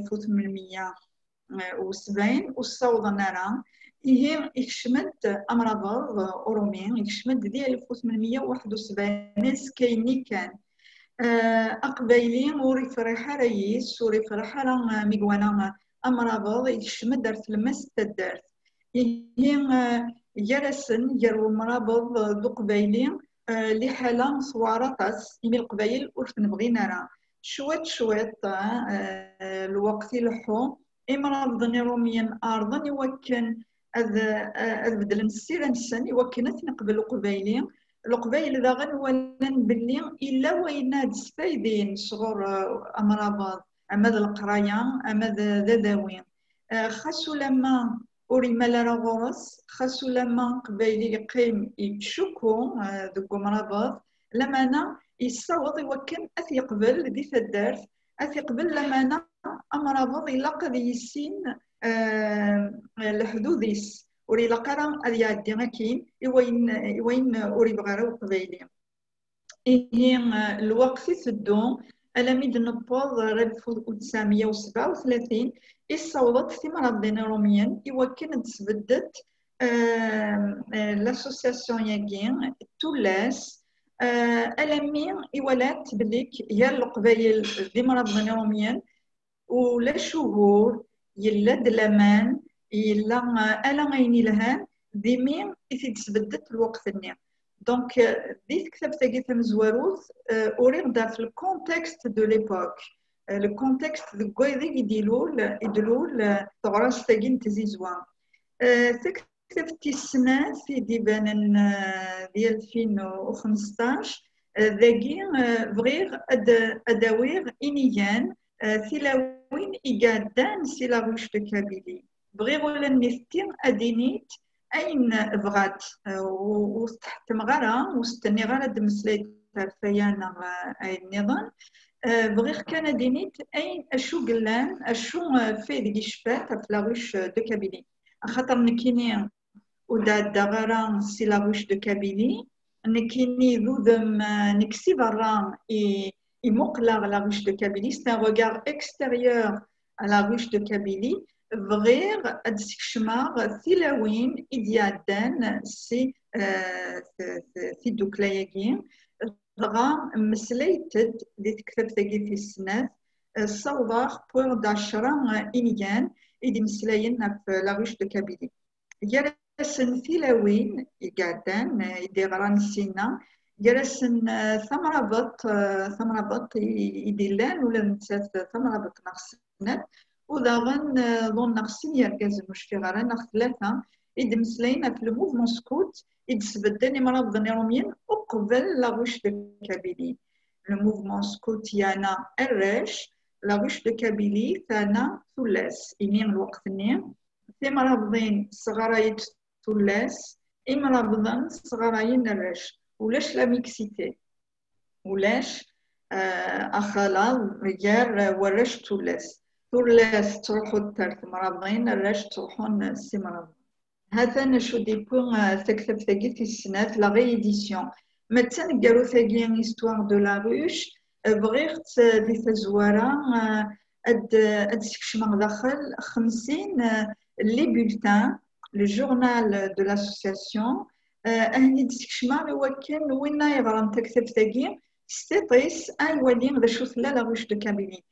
1870 والصوضة نارا هي يكشمد امراض اوروميين يكشمد ديال 1871 كايني كان اقبايلي وري فريحه رئيس وري فريحه ميغوانا امراض يكشمد دارت المس تدارت هي جرسن جرو مرابض دو قبايلي لحاله صوارطاس يمي القبايل ورفن بغينا راه شويت الوقت يلحو امرأة ضنيروميا أرضا يوكن أذ بدل السيرة نسان يوكنت نقبل القبايل ذا غنولن باللي إلا ويناد سفايدين صغور أمرابض أماد القرايا أماد ذاذاوين خاصو لما أوري مالا غورس خاصو لما قبايلي يقيم يتشكو ذوكو مرابض لما أنا يصوت يوكن أثي قبل دي الدارت أثي قبل لما أنا أمراض إلا قد يسين الحدوديس وري لقرا أذي عدي غاكين وين أوري بغارو قبيلي هي الوقت يسدو ألميد نبوض 1937 يصوت في مرض ديناروميين يوكن تسبدت لاسوسياسيون ياكين تولاس ألمي إولات بليك هي القبايل دي مرض ديناروميين ولا شهور يلا دلامان يلا ألا غيني لهان ديمين يتسبدت الوقت النيم دونك دي كتاب تاقي مزواروث أوريغ دار في الكونتكست دو ليبوك الكونتكست دو كويدي يدلول تغراس تاقي نتزيزوان كتبت السنة في ديبان ديال 2015 ذاكي بغيغ أداويغ إنيان ثلاوين إيقادان سي لا روش دو كابيلي بغي ولا نيستي أدينيت أين بغات وستحت مغارة وستني غارة دمسليت ترفيانا أي النظام بغير كان دينيت أين أشو قلان أشو في ديك شفات في لاغوش دو كابيلي خاطر نكيني ودا دغارا سي لاغوش دو كابيلي نكيني ذوذم نكسي برا يمقلا لاغوش دو كابيلي سي ان روغار اكستيريور à la ruche de Kabylie, غير أدسكشمار ثلاوين إديادان سي دوكلاياكين غا مسليتد دي تكتب تاكي في السنات صوضاغ بور داشرا إنيان إدي مسلاين في لاغوش دو كابيلي جلسن ثلاوين إقعدان إدي غران سينا جلسن ثمرة بط إديلان ولا نتسات ثمرة بط نغسنات وداغن ظن نغسن يركز المشفغارة نغ ثلاثة إدي مسلاين في الموفمون سكوت إدي سبداني مرض ظنيروميين أقبل لاغوش دو كابيلي الموفمون سكوت يانا الرش لاغوش دو كابيلي ثانا ثلاث إنين الوقت نين في مرضين صغرايت ثلاث إمرضن صغراين الرش ولاش لا ميكسيتي ولاش أخلا رجال ورش ثلاث تروحوا الثالث مرضين الرش تروحون السي مرض هذا نشو ديكون تكتب ثقيل في السنات لا ريديسيون مثلا قالوا ثقيل هيستوار دو لا روش بغيت دي تزوارا اد سكشمار داخل 50 لي بولتان لو جورنال دو لاسوسياسيون أهني دسكشمار وكان وين يغرم تكتب ثقيل ستيطيس أي ولين ذا شوف لا غوش دو كابيلي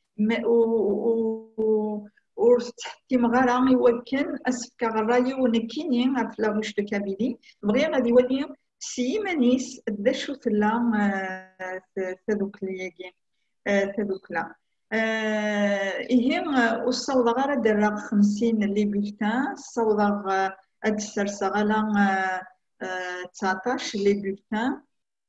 وتحتي مغارا يوكن أسفك غراي ونكيني في لاغوش دو كابيلي بغي غادي يولي سي مانيس ذا شوف لا تذوك لياكي تذوك لا إيه والصوض غير درا 50 لي بولتان الصوض هاد السرسغالا 19 لي بولتان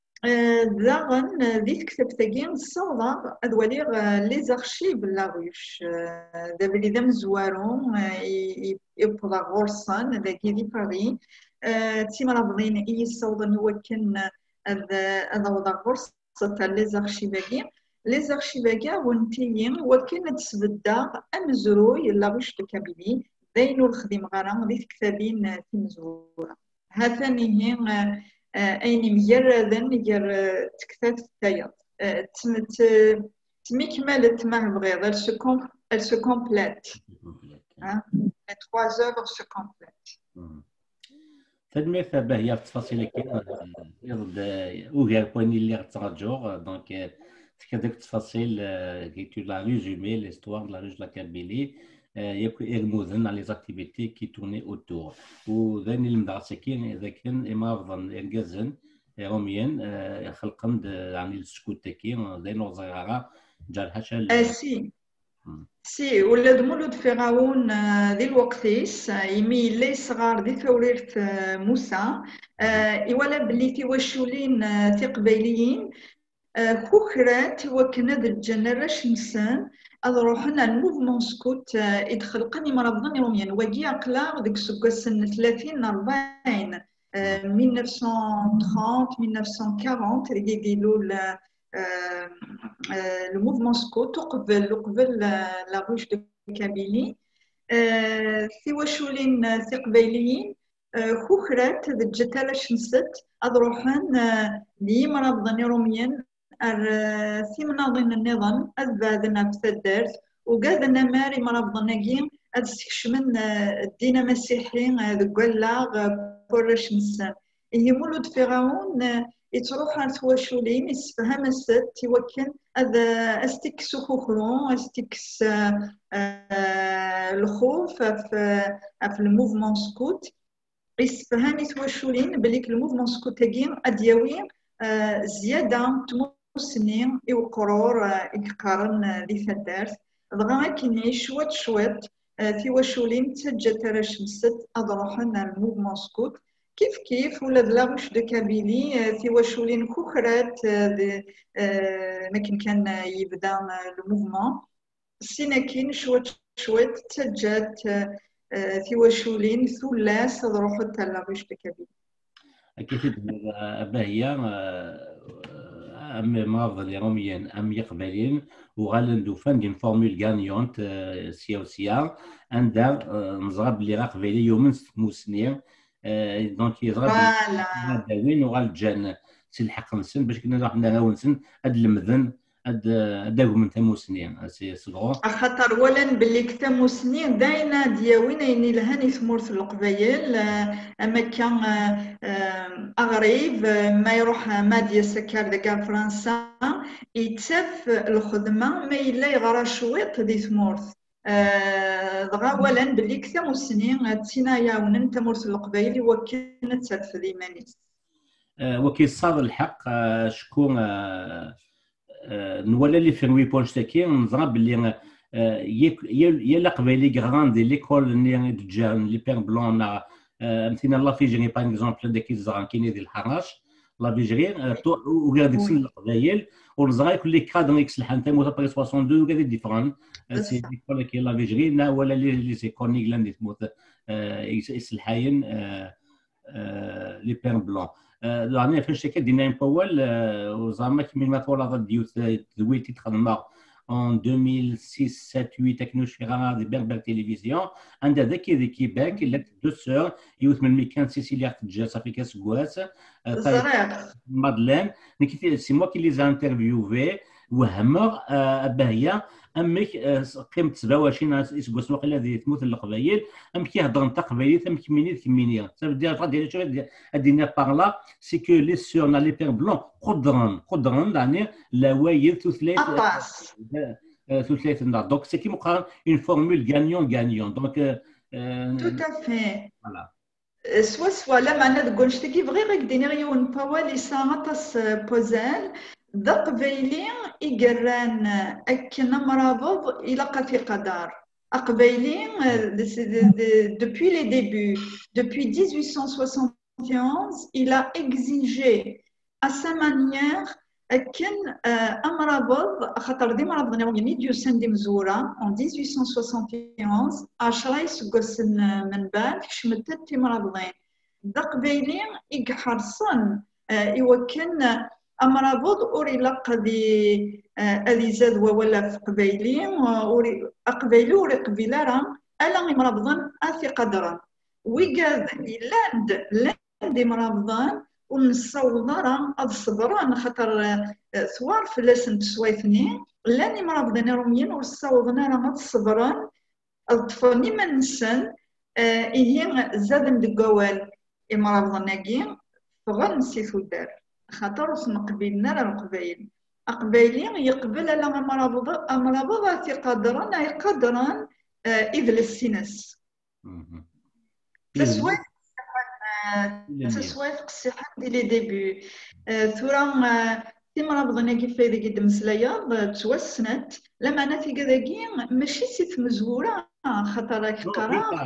داغن دي تكتب تاكين الصوض أدواليغ لي زارشيف لاغوش دابا لي دام زوارون يبقى غورسان داكي دي باري تيما رابضين إي الصوض نوكن هذا وضع غورس تاع لي زارشيفاكي لي زارشيفاكي ونتيين وكان تسبدا أمزروي لاغوش دو كابيلي داينو الخديم غارا دي تكتابين تمزورا هاثاني هي أين مجردا يجر تكتاب التايا تمكملت معه بغير elle se complète les trois œuvres se complètent تدمير باهية في التفاصيل كاين وغير بويني اللي غتراجعو دونك هذوك التفاصيل كي لا ريزومي ليستوار دو لا روش لا كابيلي يرموزن على لي زاكتيفيتي كي تورني اوتور وذاني المدرسه كاين امارضن يركزن روميان خلقن يعني السكوت كاين داينو صغيره جا حاشا سي ولاد مولود فرعون ذي الوقتيس يمي لي صغار ذي ثوريرت موسى يولا بلي توشولين تقبيليين كوكرات وكند الجنرش نسان أروحنا الموفمون سكوت يدخلقني مرضني روميان وجي أقلا ديك سكسن 30 40 1930 1940 اللي يديروا le mouvement scout قبل لا روش دو كابيلي ثواشولين ثقبيليين خوخرات دجتالا شنست أضروحن لي مرضني روميان في مناظن النظام أذبادنا في الدرس وقادنا ماري مرضناقين أدسكشمن الدين المسيحي ذقلاغ كورش نسان هي مولود فرعون يتروح على ثواشولين يسفهم الست يوكل هذا استكس خوخلون استكس الخوف في الموفمون سكوت يسفهم ثواشولين بليك الموفمون سكوت تاقين أدياوي زيادة سنين يوقرور يقارن لي فدارت دغا كيني شوات في واشولين تسجل ترى شمست أضروحن الموفمون سكوت كيف ولاد لاغوش دو كابيلي في واشولين كوخرات مكن كان يبدا الموفمون سينا كين شوات تسجلت ثواشولين ثلاث ضروح التلاغيش بكبير كيف باهية أم مرض اليوميا أم يقبلين وغالندو فان فورمول غانيونت سياسية عندها نزرب اللي قبيلي يومن موسنين دونك يضرب داوين وغال جان سي الحق نسن باش كنا راح نراونسن هاد المذن هاد من ثموسنين سي صغور خاطر ولن باللي كثموسنين داينا دياوين يعني لهاني ثمورث القبايل اما كان اغريب ما يروح ما ديال سكر دكا فرنسا يتسف الخدمه ما الا يغرى شويط دي ثمورث دغا ولن باللي كثموسنين تسينايا ونن ثمورث القبايل وكانت تسف ديمانيس وكي صار الحق شكون نولا اللي في ويبونشتاكي نضرب اللي يلا قبيلي غراندي ليكول اللي دجان لي بير بلون مثلا لا فيجري باغ اكزومبل داك الزران كاين ديال الحراش لا فيجري وكاع ديك السن القبايل ونزرا كل كادر اكس الحان تموت باغي 62 وكاع ديفرون سي ديكول كي لا فيجري ولا اللي سي كورنيغلاند اللي تموت اكس الحاين لي بير بلون يعني فاش كدينا نبول وزعما كيما ما طول هذا ديوت دويتي تخدمها en 2006 7 8 تكنوش في غانا دي بربر تيليفزيون عندها ذاك دي كيباك اللي دو سور يوث من ميكان سيسيليا تجا صافي كاس كواس مادلين نكتي سي موا كي لي زانترفيوفي وهما باهيه امك قيمه 27 اسكوس وقيله دي تموت القبايل ام كيهضر نتا قبايلي ثم كمينيه صافي ديال ديال شويه ادينا بارلا سي كو لي سور نا لي بير بلون قدران يعني لوايد ثلاث دونك سي كيما قال اون فورمول غانيون دونك tout à fait voilà سوا لا معنى تقول شتي بغي غير ديني غيون باوالي ساعه بوزال قبيلي يقران أكن مرابط إلى في قدر قبيلي depuis les débuts depuis 1871 il a exigé à sa manière أكن مرابط خاطر دي مرابط نيروميني ديو سن دي مزورة en 1871 10 يسقس من بعد شمتت في مرابطين قبيلي يحرصن يوكن أمرابض أوري لقدي أذي زاد ولا في قبيلي أقبيلي وري قبيلة راه ألا مرابضان أثي قدرا ويقاد لاند مرابضان ونصوض راه الصبران خاطر ثوار في لسن تسويثني لاني مرابضين روميين والصوضنا راه الصبران الطفلني من السن إيه زاد دقوال مرابضان ناقي فغن نسيثو الدار خاطر نقبلنا راه القبايل قبايلي يقبل على مرابض في قدران اي قدران اذ للسينس تسويف قصيحه دي لي ديبي ثورا في مرابض ناقي في ذيك الدمسلايه توسنت لما انا في كذاكي ماشي سيت مزوره خاطر كقرا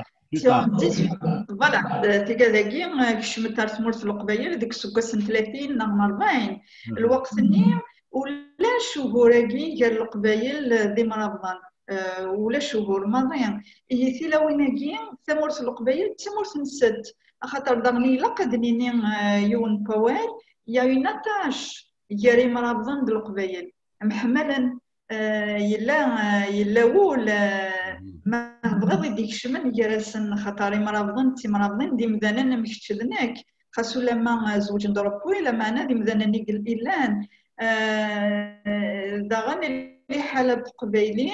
فوالا تيكاداكي كشمت تمرت القبايل ديك السكاس 30 نغم 40 الوقت ني ولا شهوراكي ديال القبايل دي مرابضان ولا شهور ماضيين هي ثلاويناكي تمرت القبايل تمرت نسد خاطر دغني لقدني يون باوال يا اون اتاش ياري مرابضان ديال القبايل محملا يلا وول ما بغا يديك شمن جالسن خاطري مرابضين تي مرابضين دي مذانا مكتشدناك خاصو لما زوج ضربوي لما انا دي مذانا نيقل ايلان داغن اللي حالة قبايلي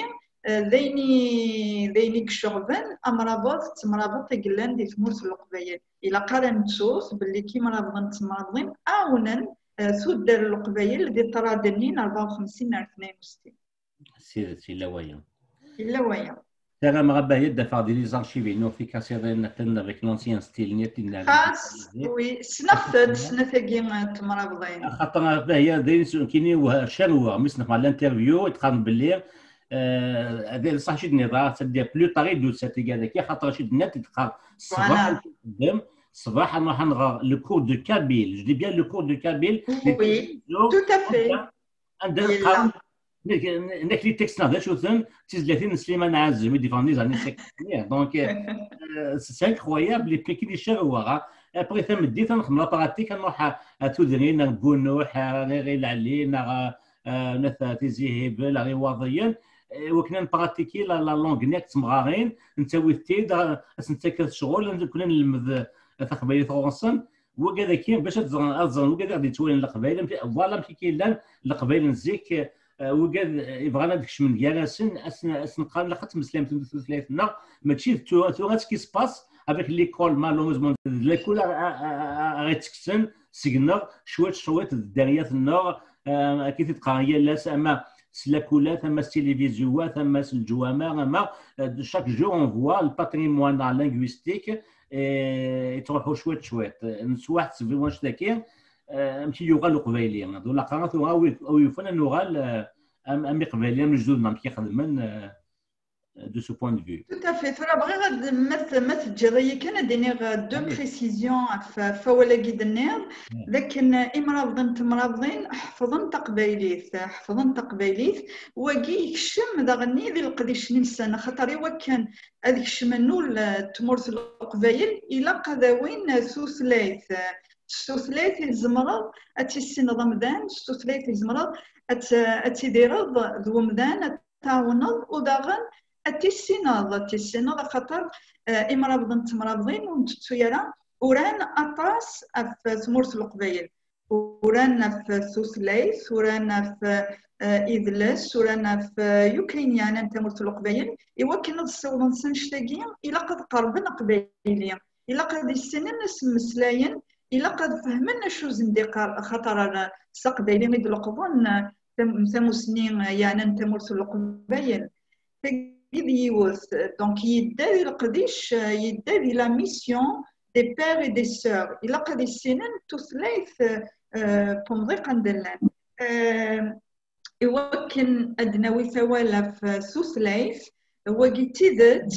ذيني كشغبان مرابط قلان دي ثمورت القبايل الى قارن تشوف باللي كي مرابضين تمرضين اونا سودر القبايل دي طرادنين 54 62 سي لوايا لا ما غبا يد فار دي لي زارشيفي نو في كاسيرين نتن افيك لونسيان ستيل نيت خاص وي سنفاكي تمرابضين خاطر هي داير كاينين شانوا مسنف مع الانترفيو يتقام باللي هذا صح شي النظام تدير بلو طاري دو ساتي هذاك خاطر شي الناس تلقى الصباح قدام الصباح راح نغا لو كور دو كابيل جو دي بيان لو كور دو كابيل وي تو تافي هناك لي تكست هذا شو ثم تيزلاتين سليمان عازم يدي فاندي زاني سيكونيير دونك سي انكرويابل لي بيكي لي شغوها ابري ثم دي تنخدم لا براتيك نروح تودرين نقولوح غير العلين نث تيزي هبل غير واضيين وكنا نبراتيكي لا لونغ نيك تمغارين نتاوي تيد نتا شغل كنا نلمذ تقبيلي فرونسن وكذا كاين باش تزرن وكذا غادي توالي القبائل فوالا مشي كاين لا القبائل نزيك وكاد يبغانا داكشي من ديالاسن اسنقال لقات مسلم ثلاثنا ماشي تو كي سباس افيك ليكول مالوزمون ليكول غيتكسن سيغنر شويه الداريات النور كي تتقاريا لاس اما سلاكولات اما التلفزيونات اما الجوامع اما شاك جو اون فوا الباتريمون لينغويستيك يتروحوا شويه نسواح في واش داكي ماشي يغال قبايليه دولا قرات او يفن نغال امي قبايليه من جدودنا كي خدمن دو سو بوين دو فيو tout à fait ترى بغي غاد ما تجري كان دينيغ دو بريسيزيون فولا قيدنير لكن امراض تمراضين حفظن تقبايليث وكي يكشم داغني ذي القديش نسان خاطر وكان هذيك الشمنول تمورث القبايل الى قذاوين ثوثلاث الثلاث الزمرض اتسين رمضان الثلاث الزمرض اتديرض ذو مدان تعاونض وداغن اتسيناض خاطر امراض تمراضين ونتسيرا وران اطاس في ثمورث القبايل وران في ثلاث وران في إذلس ورنا في يوكرينيانا تمورث القبايل يوكن الصوت نسنشتاقين إلا قد قربنا قبايليا إلا قد السنين نسم مسلاين إلا قد فهمنا شو زندقار خطر سقبايلي ميد القبون ثمو سنين يعني تمورث القبايل تقيد يوث دونك يداري القديش يداري لا ميسيون دي بير اي دي سور إلا قد السنين تثلاث تنضيقا دلان يوكن أدنوي ثوالة في سوسلايف وقيتي ذات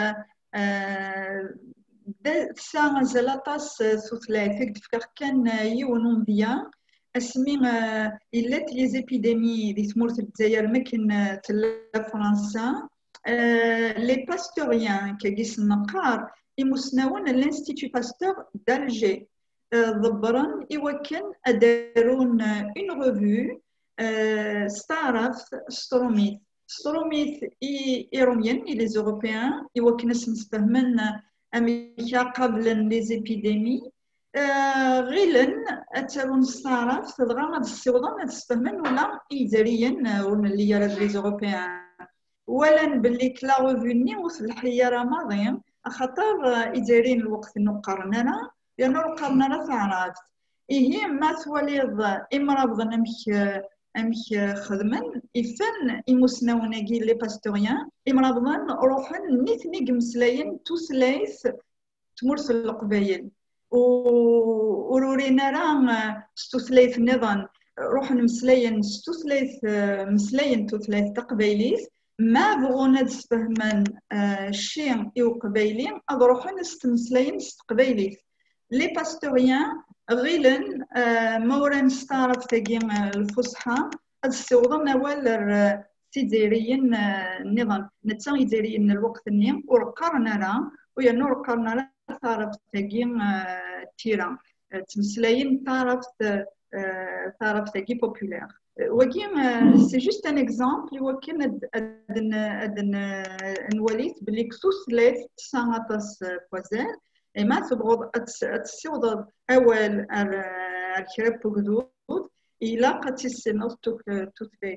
ساعة زلاطاس سوسلايف تفكر كان يونون بيان اسمي إلات لي زيبيديمي دي تمورث الجزائر مكن تلا فرنسا لي باستوريان كيس النقار يمسناون الانستيتو باستور دالجي ضبرن يوكن أدارون اون ريفيو ستعرف ستروميث إيروميان لي زوروبيان يوكن نستفهمن أمريكا قبل لي زيبيديمي غيلن أترون ستعرف تدغى السيوضان تستفهمن ولا إيزاريا ون اللي يرى لي زوروبيان ولا بلي كلا ريفوني وصل الحيارة ماضيين خاطر إيزارين الوقت نقرننا لأنه قرننا تعرفت إيه ما تواليض إمراض أمك خدمن إفن إموسناوناكي لي باستوريان إمراضن روحن نيثني قمسلاين توسلايث تمورث القبايل ورورينا راه ستوثلايث نظام روحن مسلاين ستوثلايث مسلاين توثلايث تقبايليث ما بغونا تفهمن الشيء إو قبايلين أضروحن ستمسلاين ستقبايليث لي باستوريان غيلن مورا نستعرف تاقين الفصحى السوضن أول تيزيريين النظام نتا يزيريين الوقت النيم ورقرنا راه ويا نور قرنا راه تعرف تاقين تيران تمسلاين تعرف تاقي بوبولير وكيم سي جوست ان اكزامبل وكين أدن نوليت بلي كسوس ليت تسعطاس بوزان ما تبغض تسيوض أول الكراب بقدود إلا قد تسنو تثبيت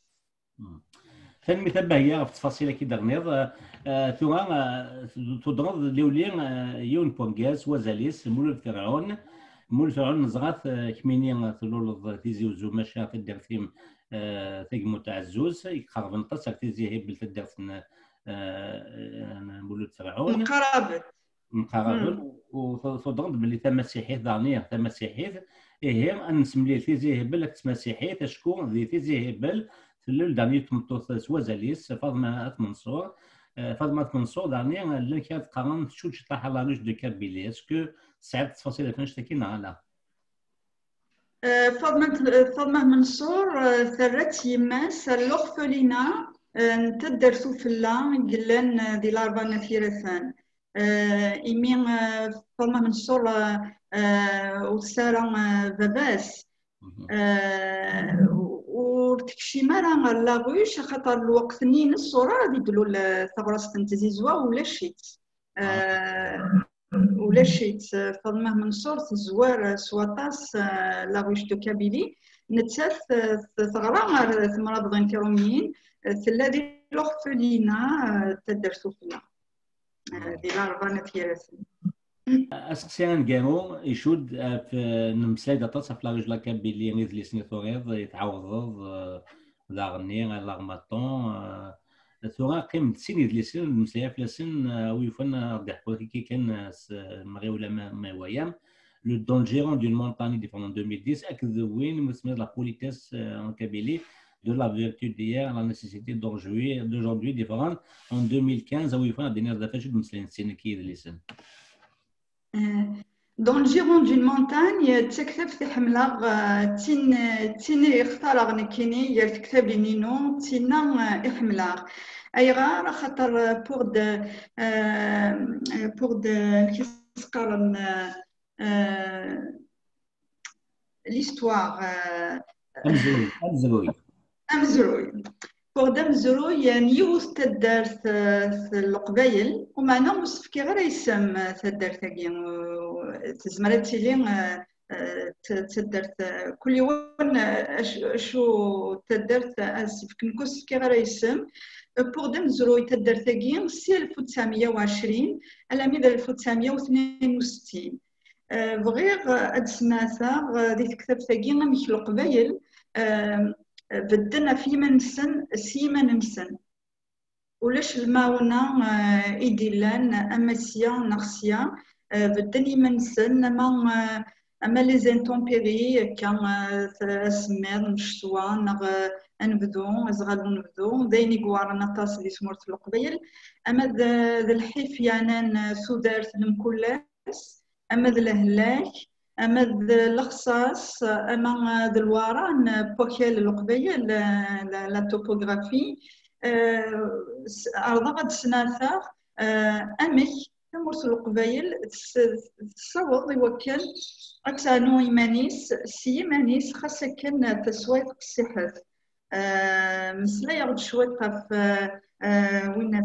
ثاني مثال هي في تفاصيل كي دغنيض ثم تضرب لولين يون بونغاز وزاليس مولد فرعون نزغات كميني تلول تيزي وزوماشا تدير فيهم ثقمو تاع الزوز يقرب نطس تيزي هي بالتدير مولد فرعون مقاربة وتضرب باللي تمسيحيث دانية تمسيحيث إيه أن نسمي تيزي هبل تمسيحيث شكون ذي تيزي هبل تلول دانية تمطوث سوازاليس فاطمة منصور دانية اللي كانت قرن شو تطلع على ريش دو كابيلي اسكو ساعات تفاصيل فاش تاكينا على فاطمة منصور ثرت يماس الأخفلينا تدرسو في الله قلن دي الأربعة ثيرثان إيمين فاطمة منصور وسارة باباس وتكشي مرة لاغوش خاطر الوقت نين الصورة غادي يدلو الثغرة ستنتزيزوا ولا شيت ولا شيت فاطمة منصور تزوار سواطاس لاغوش دو كابيلي نتساث ثغرة ثمرة بغين كروميين الذي لوغفلينا تدرسو فيها دي الأربعة ثيرثان اسقسيان كامو يشود في نمسلايد اطاس في لاغوج لا كابيلي نيزلي سنيثوغيض يتعوض لا غني لا غماطون ثورا قيم سيني دليسن المسلايا في لسن ويفن ضحكو كي كان مغي ولا ما ويام لو دونجيرون دون مونتاني دي فون 2010 اكد وين مسمى لا بوليتيس ان كابيلي de la vertu d'hier, la nécessité d'aujourd'hui différente en 2015 où il faut la dernière dafage de مسلايا سين كي دليسن. Dans le giron d'une montagne, تكتب في حملة تين يختار نكيني يكتب نينو تينا يحملة أيغار خاطر pour de كيسقارن l'histoire أمزروي pour دمزروي نيوث تدرس القبايل ومعنا مصفكي غير يسم تدرس تاكي تزمرت تيلين تدرس كل يوم شو تدرس اسفك نكوس كي غير يسم pour دمزروي تدرس تاكي سي 1920 على ميد 1962 بغير هاد السماسة غادي تكتب تاكي ميك القبايل بدنا في منسن سيما نمسن ولاش الماونا إيديلان أماسيا نغسيا بدني منسن أما لي زانتومبيري كان سمير نشتوا نبدو أزغالو نبدو دايني قوارنا طاس لي سمورت القبيل أما ذا الحيف يعني سودارت المكلاس أما ذا الهلاك أما الخصاص أما الوران بوكيل القبيل لا توبوغرافي أرضا غاد سناثا أمك تمرس القبيل تصوض يوكل أكسانو إيمانيس سي إيمانيس خاصة كان تسويق الصحة مسلا يغد شوية في وين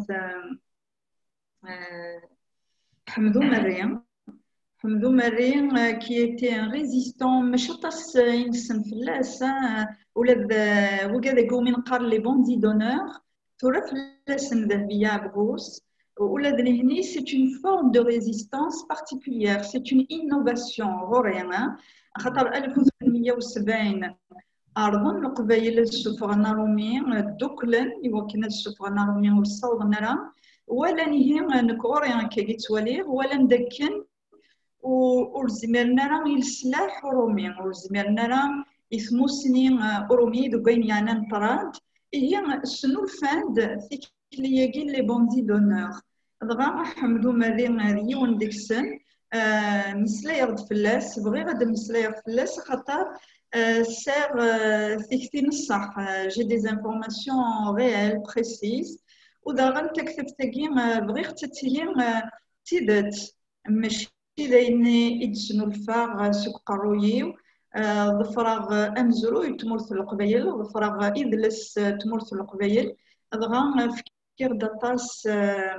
حمدو مريم حمدو مرين qui était un résistant ماشي طاس ينسن فلاس وكذا قومين قار لي بوندي دونور ثورة فلاس ذهبية بغوس ولا هني c'est une forme de résistance particulière c'est une innovation غوريا خاطر 1870 أرض القبائل السفراء الرومي دوكلن يوكلن السفراء الرومي والصوغ نرى ولا نهي نكوريا كي تولي ولا ندكن ورزمرنا راه السلاح رومي ورزمرنا راه يثموسني رومي دوكاين يعني نطراد هي شنو الفاند ثيكلياكي لي بوندي دونور دغا حمدو مريم ريون ديك السن مسلا يرد فلاس بغي غادا مسلا يرد فلاس خاطر سير ثيكتي نصح جي دي انفورماسيون ريال بريسيز ودغا تكتب تاكي بغي ختتيلي تيدت ماشي لأني إدسنو الفاغ سوق قرويو ظفراغ أمزرو تمرث القبيل ظفراغ إدلس تمرث القبيل أضغان فكر دطاس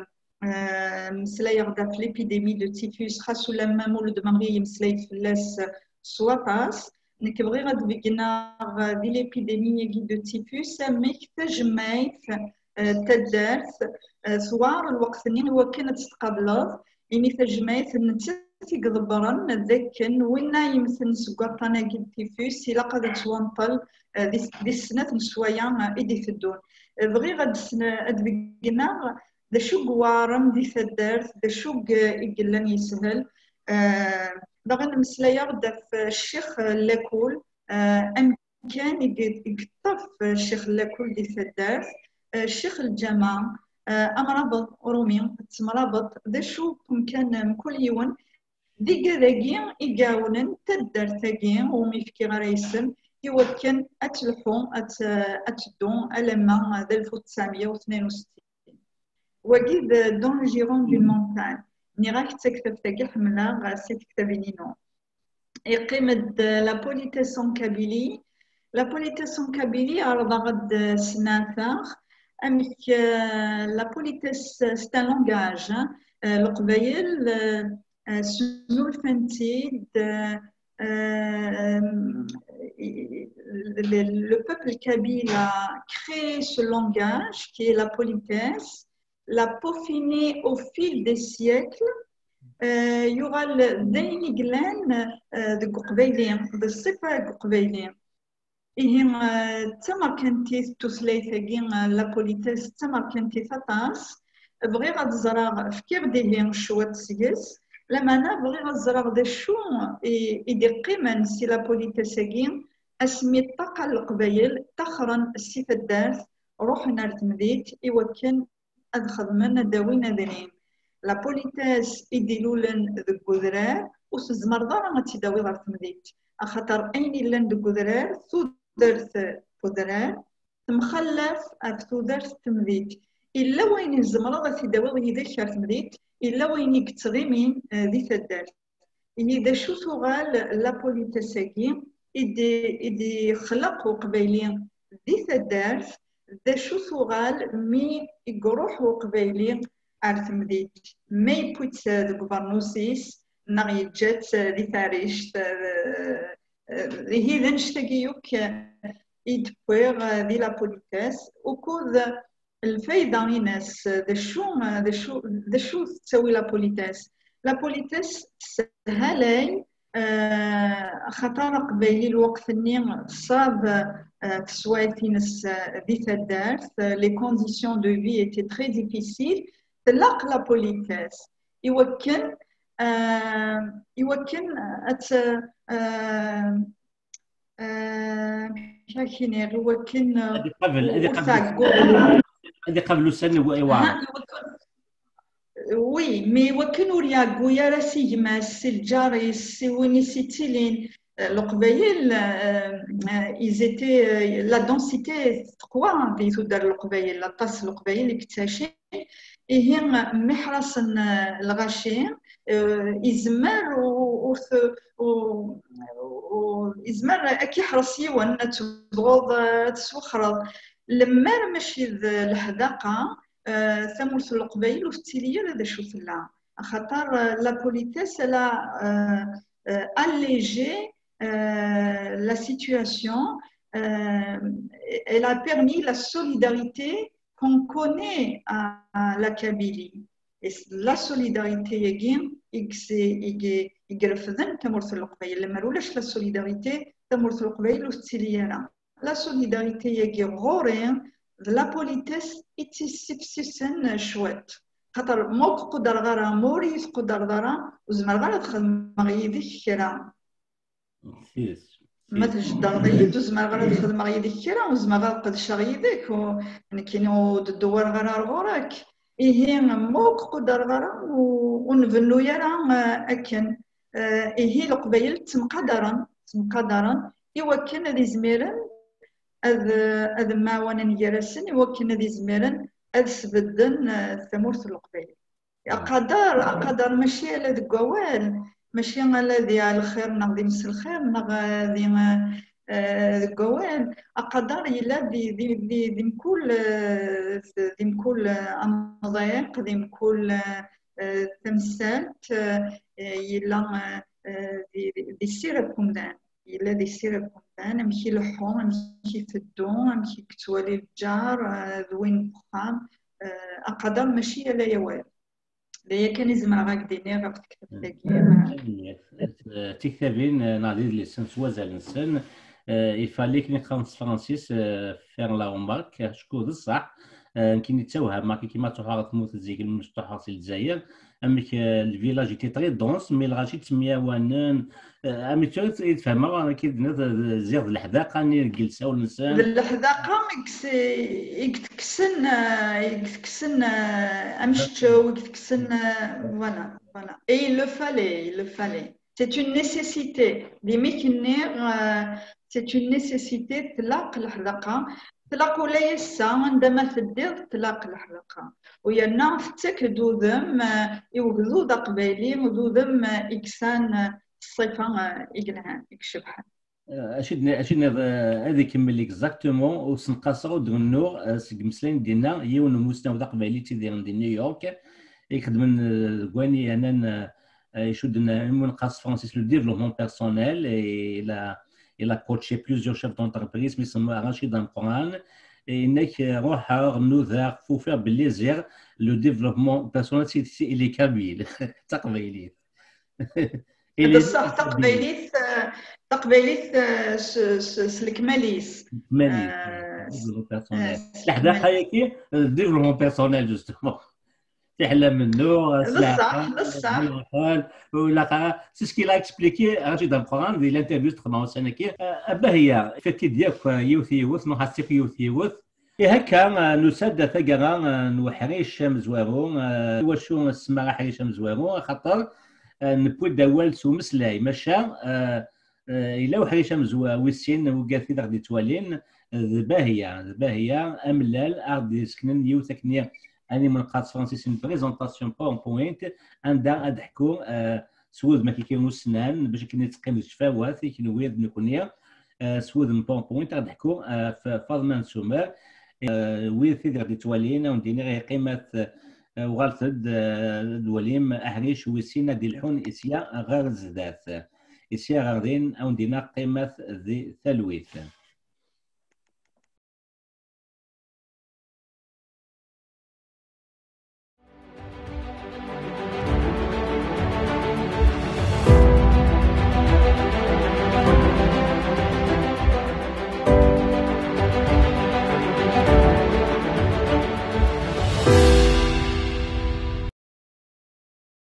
مسلاي غدا في ليبيديمي دو تيفوس خاصو لما مولد مغري مسلاي فلاس سواطاس نكبغي غاد بيقنا دي ليبيديمي يجي دو تيفوس ميك تجمعت تدارث ثوار الوقت نين وكانت تقابلض إني تجمعت في قضبران ذاكن وينا يمثل سقاطنا قد تيفوس إلا قد توانطل دي السنة نسويا إدي في الدون بغي غاد السنة أدبقنا ذا شو قوارم دي ثدارت ذا شو إقلان يسهل بغي نمسلايا غدا في الشيخ لاكول أم كان يقطف الشيخ لاكول دي ثدارت الشيخ الجامع أمرابط رومي تمرابط ذا شو كان كل يوم ديك ذاكي يقاونن تدار ثاكي وميفكي غير يسم يوكن أتلحو أتدون ألما ذا 1962 وكيد دون جيرون دو مونتان ني راك تكتب ثاكي حملة غا سي تكتبينينو يقيم لا بوليتيس ان كابيلي لا بوليتيس ان كابيلي عرض غد سناثاغ أمك لا بوليتيس سي ان لونغاج القبايل شنو الفنتي le peuple kabyle a créé ce langage qui est la politesse, l'a peaufiné au fil des siècles. يغال داين قلان دك قبيلين بالصفة قبيلين إيه تمر كنتي تسليثاقين لا بوليتيس تمر كنتي ثطاس بغي غاد زراغ فكير ديهين شوات سيس لما أنا بغي غاد زراغ دا شو إدي قيمة سي لا بوليتيساقين أسمي الطاقة القبيل تخرن السيف الدارث روح نار تمديت إوكن أدخل من داوين ذنين لا بوليتيس يديلولن ذك قدرار وسزمر دارا ما تداوي غير تمديت أخطر أين لن ذك قدرار ثودرث قدرار تمخلف ثودرث تمديت إلا وين الزمرة تداوي غير ذاك تمديت إلا وين يكتغيمين ذي ثدارث إذا شو ثغال لا بوليتيساكي إدي خلق قبيلين ذي ثدارث ذا شو ثغال مي يقروح قبيلين عرف مديت ما يبوت الغبرنوسيس نغي جات لي تاريش هي نشتاقيوك يدبوير ذي لا بوليتيس وكود الفايدة ناس ذا شو تسوي لا بوليتيس لا بوليتيس سهلاي خطر قبيلي الوقت النيم صاب تسوايتينس ذي ثدارث لي كونديسيون دو في étaient très difficiles تلاق لا بوليتيس يوكن شاكيني يوكن هذه قبل سنة وإيوان وي مي وكن ورياغو يا راسي جماس الجاريس ويني سيتيلين القبايل ils étaient la densité تقوى في تدار القبايل لا طاس القبايل اكتشف هي محرص الغاشي إزمار إزمار أكي حرصيون تبغض تسوخرض لما ماشي الحداقة ثمرت القبيل وفتيلية لدى شو ثلا خاطر لا بوليتيس لا allégé la situation elle a permis la solidarité qu'on connaît à la Kabylie. Et la solidarité يقرفذن تمرث القبيل لما رولاش la solidarité تمرث القبيل وستيليانا la solidarité يجي غورين la politesse يتسبسسن شوات خاطر موك قدر غرا موريس قدر غرا وزمر غرا تخدم غيديك كرا ما تجدر غيد وزمر غرا تخدم غيديك كرا وزمر غرا قد شغيدك يعني كينو الدوار غرا غوراك إيه موك قدر غرا ونفنو يرا أكن إيه القبيل تمقدرا يوكن ذي زميرا هذا ما وانا نجرسن يوكن ذي زميرا هذا سبدن ثمورث القبيل أقدر ماشي على ذي قوال ماشي على ذي على الخير نغدي نس الخير نغدي ذي قوال أقدر إلا ذي مكول أنضيق ذي مكول تمثالت إلا ذي سيرة كومدان إلا ذي سيرة كومدان أمشي لحوم أمشي في الدون أمشي كتوالي الجار ذوين بخام أقدر ماشي على يوال ليا كان يزمر غاك ديني غاك تكتب تكتبين ناديد لسنس وزالنسن يفاليك نخلص فرانسيس فير لاومبارك شكون الصح يمكن يتوهم ماكي كيما توحرت موت الزيك المستحاصل الجزائر امك الفيلاج تي تري دونس مي الغاشي تسميا وانن امي تفهم كي زيغ الحداقه ني الجلسه والنسان الحداقه يكتكسن امشتو يكتكسن فوالا فوالا اي لو فالي c'est une nécessité c'est une nécessité تلاق الحداقه تلاق ولا يسا عندما تدير تلاق الحداقه ويانا فتك دوذم يوجدو دا قبايلي ودوذم إكسان الصفة إقلهان إكشبحان اشدنا هذه كمل اكزاكتومون وسنقاصو دغنو سكمسلين ديالنا يون مستوى قبايلي تيدير دي نيويورك يخدم كواني انا يشدنا منقاص فرانسيس لو ديفلوبمون بيرسونيل il a coaché plusieurs chefs d'entreprise mais c'est Rachid Amqran انك روح نوذر فوفر بالليزير لو ديفلوبمون بيرسونيل il est kabyle تقبيلي بصح تقبيليت سلكماليس لحدا حياكي ديفلوبمون بيرسونيل جوستومون تحلى منه بصح ولا سي سكي لا اكسبليكي راشد القران ديال الانترفيو تخدموا سنكي ابا هي فتي ديالك يوث نحسك يوث هكا نسد ثقرا نوحريش مزوارو واشو السما حريش مزوارو خاطر نبوي داول سو مسلاي ماشا الا وحريش مزوار ويسين وقاثي غادي توالين باهيه املال اغدي سكنن يوثكني اني من قاص فرانسيس اون بريزونطاسيون باوربوينت عندها اضحكوا سوود ما كيكونوا السنان باش كنتقيم الشفاوات كنوير نكونيا سوود من باوربوينت اضحكوا في فاضمان سومر وير في غادي توالين وندير غير قيمه وغالتد دوليم احريش ويسينا ديال الحون اسيا غير زدات اسيا غاردين او ندينا قيمه ذي ثلويث